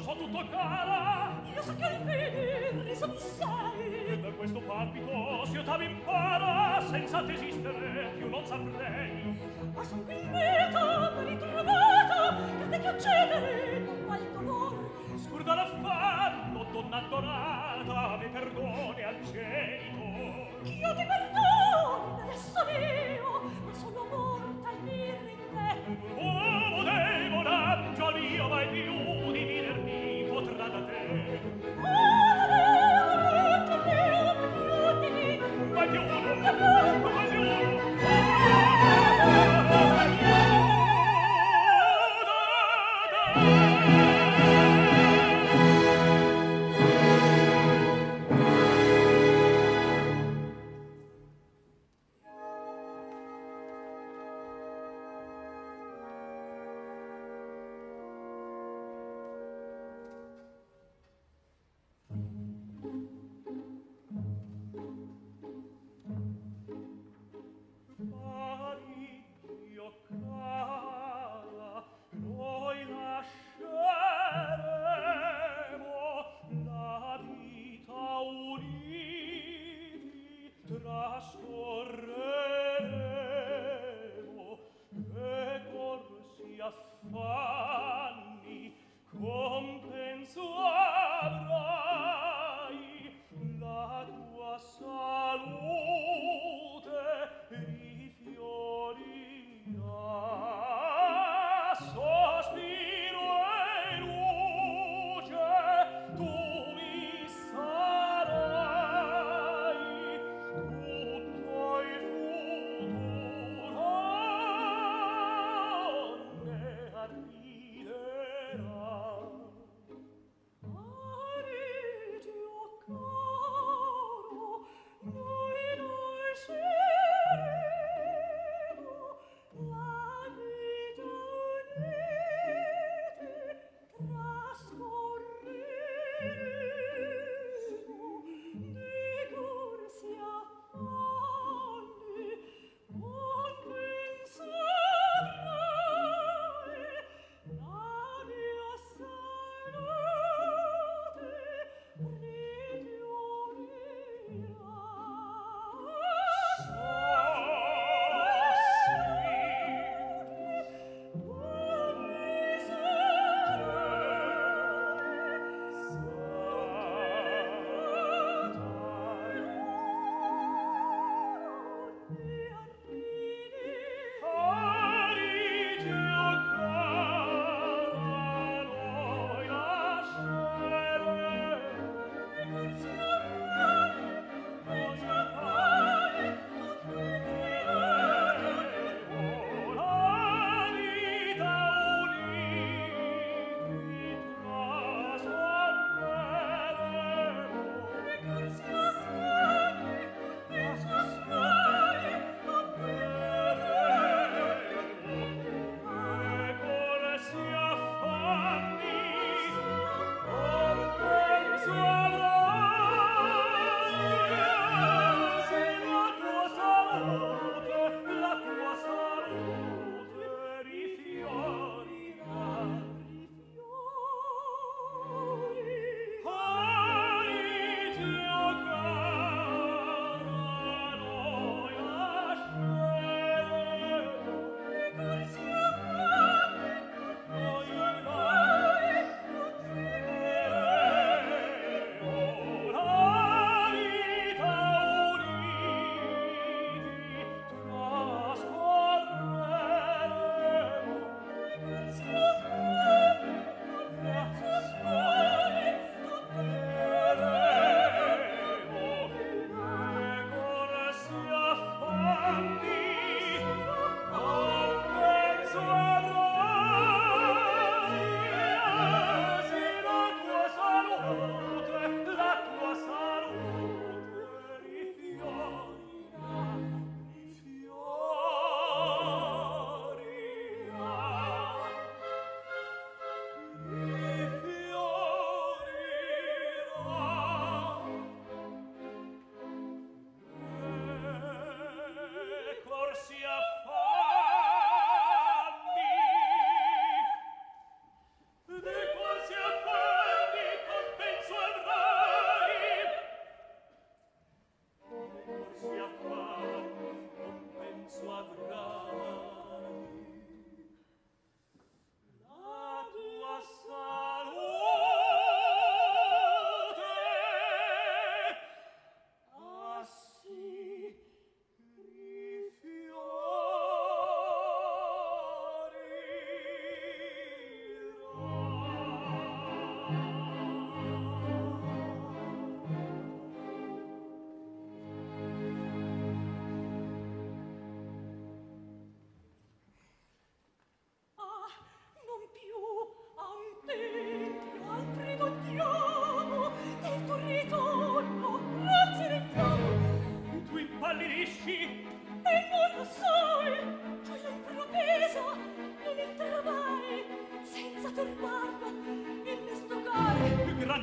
so tutto cara. Io so che al fine riso mi sei. E da questo palpito s'io t'impara, senza desistere più non saprei. Ma son qui lieta, ben ritrovata, che te che accedere non va il dolore. Scurda l'affanno, donna adorata, mi perdoni al genitor. Io ti perdoni, adesso mio, ma sono morta al mirre in te. Uomo demonaggio mio, mai più dividermi potrà da te. Mai più uno, mai più uno. Marito cara, noi lasceremo la vita uniti, trascorreremo e corsi affanni compenso avrai, la tua salute rifiorirà, sospiro e luce tu mi sarai, tutto il futuro ne arriverà.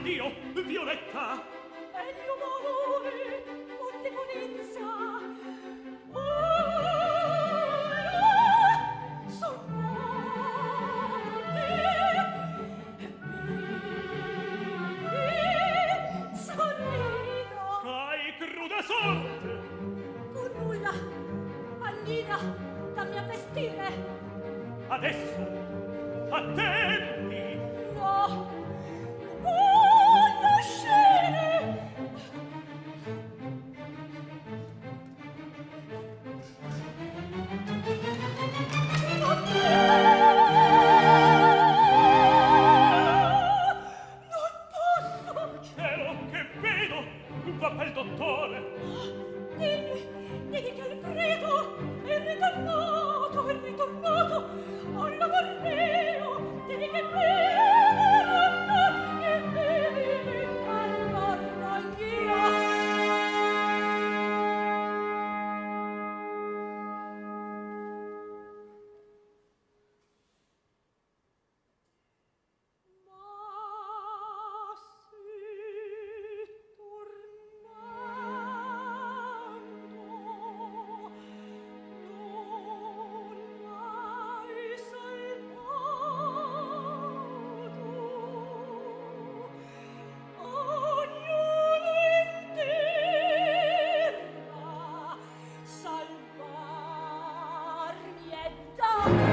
Dio, Violetta! È il mio valore, monte Conizia. Son morte, sorrido. C'hai cruda sorte! Con nulla, Annina, dammi a vestire. Adesso, attenti! No, non lasciare. Non posso. Cielo, che vedo! Va pel dottore! Digli che Alfredo è ritornato all'amor mio. Digli che verranno e bevi all'orraglia. Ma sì, tornando, non m'hai salvato. Ognuno in terra salvarmi è dato.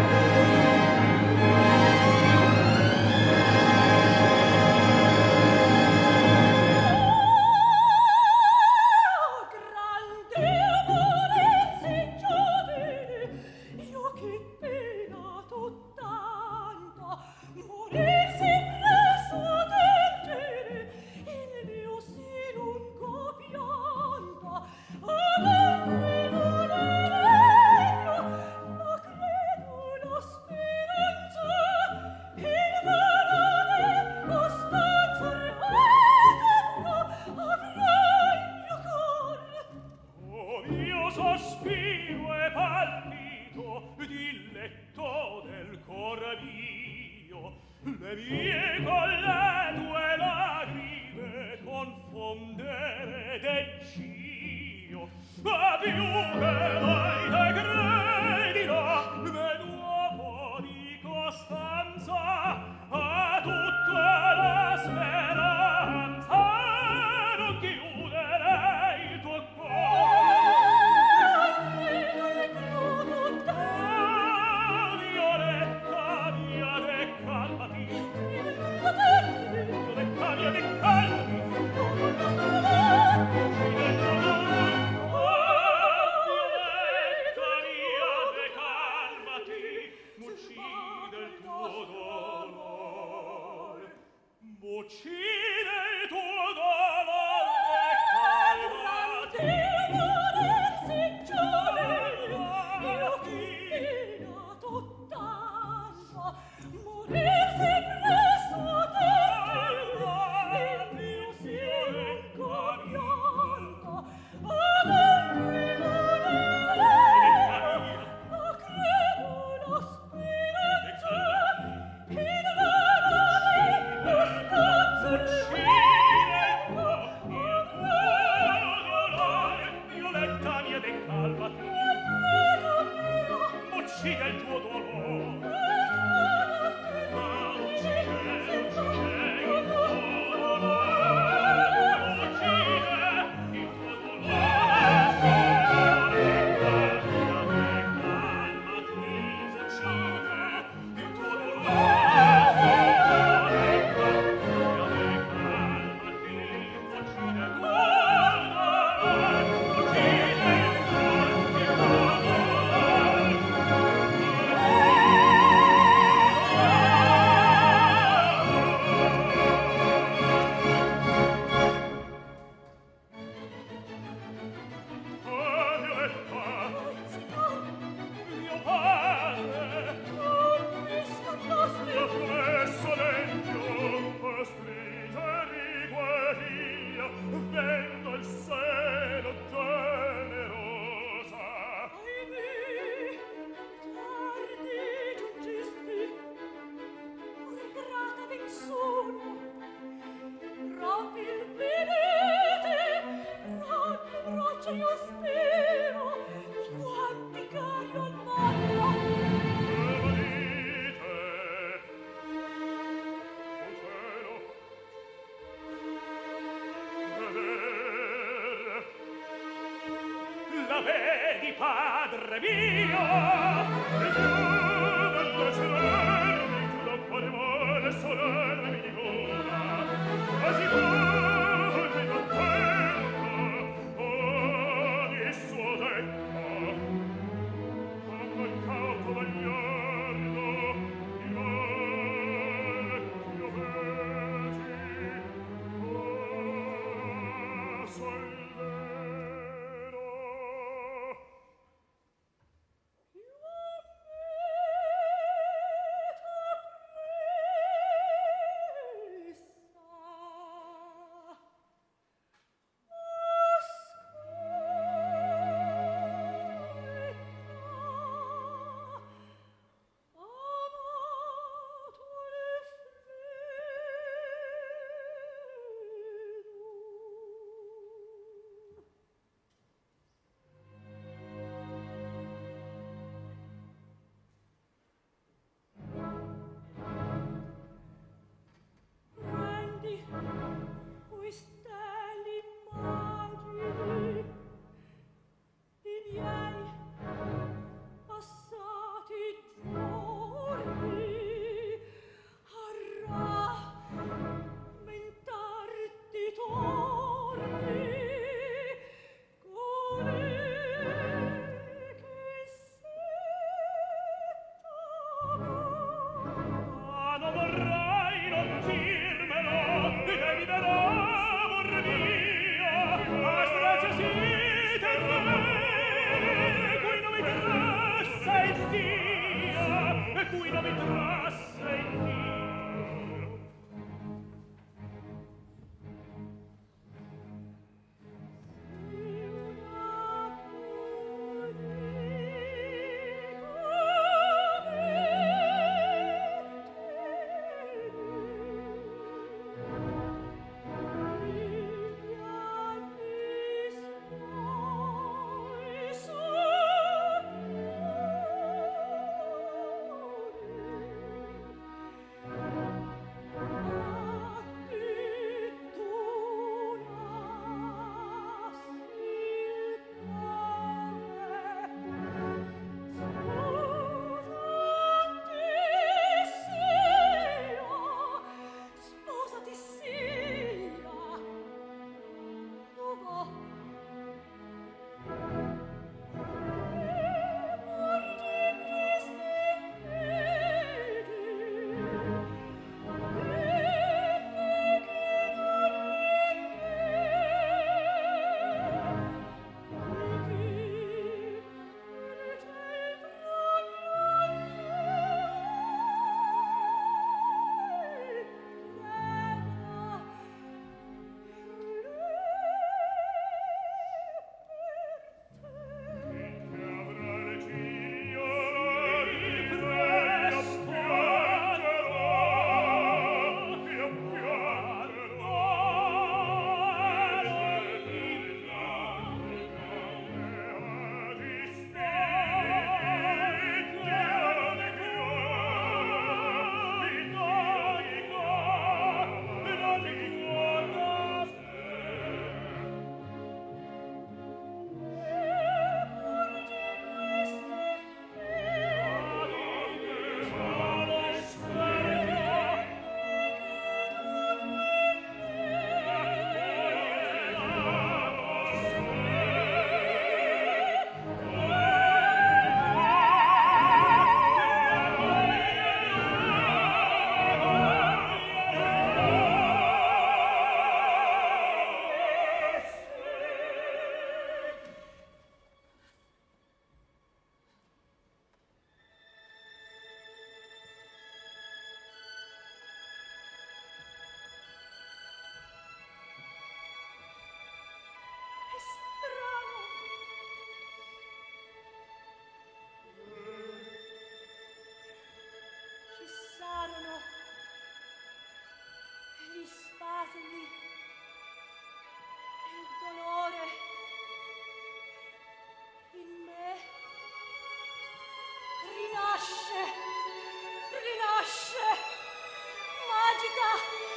Grande amore se giovine, io che penato tanto, morir si presso del gene, il mio sì lungo pianto. Amor credo l'elenco, ma credo la speranza, il valore costanza reato avrai mio cor. Oh, mio sospiro e palpito, diletto del cor mio, le mie con le tue lagrime confondere d'encio. Ma più che mai te credilo, me d'uomo di costanza, a tutta la speranza non chiuderei il tuo Violetta mia, decalmati. Violetta mia, decalmati. Violetta mia, decalmati. M'uccide il tuo dolore. M'uccide il tuo dolore, decalmati. Uccide il tuo dolore. sei padre mio. E giù dal cielo mi troppo amore solenne mi divora. Quasi pure non tempo ogni suo detto. Come il cauto bagliardo io veci ora sol vero. Prendi queste l'immagini di miei passati giorni a rammentarti torni colei che Ah, non vorrai non dirmelo, devi però amor mio, a strazia si terrei, cui non mi trassa in Dio, e cui non mi trassa in Dio. Sposati sia, dov'ho rinasce, magica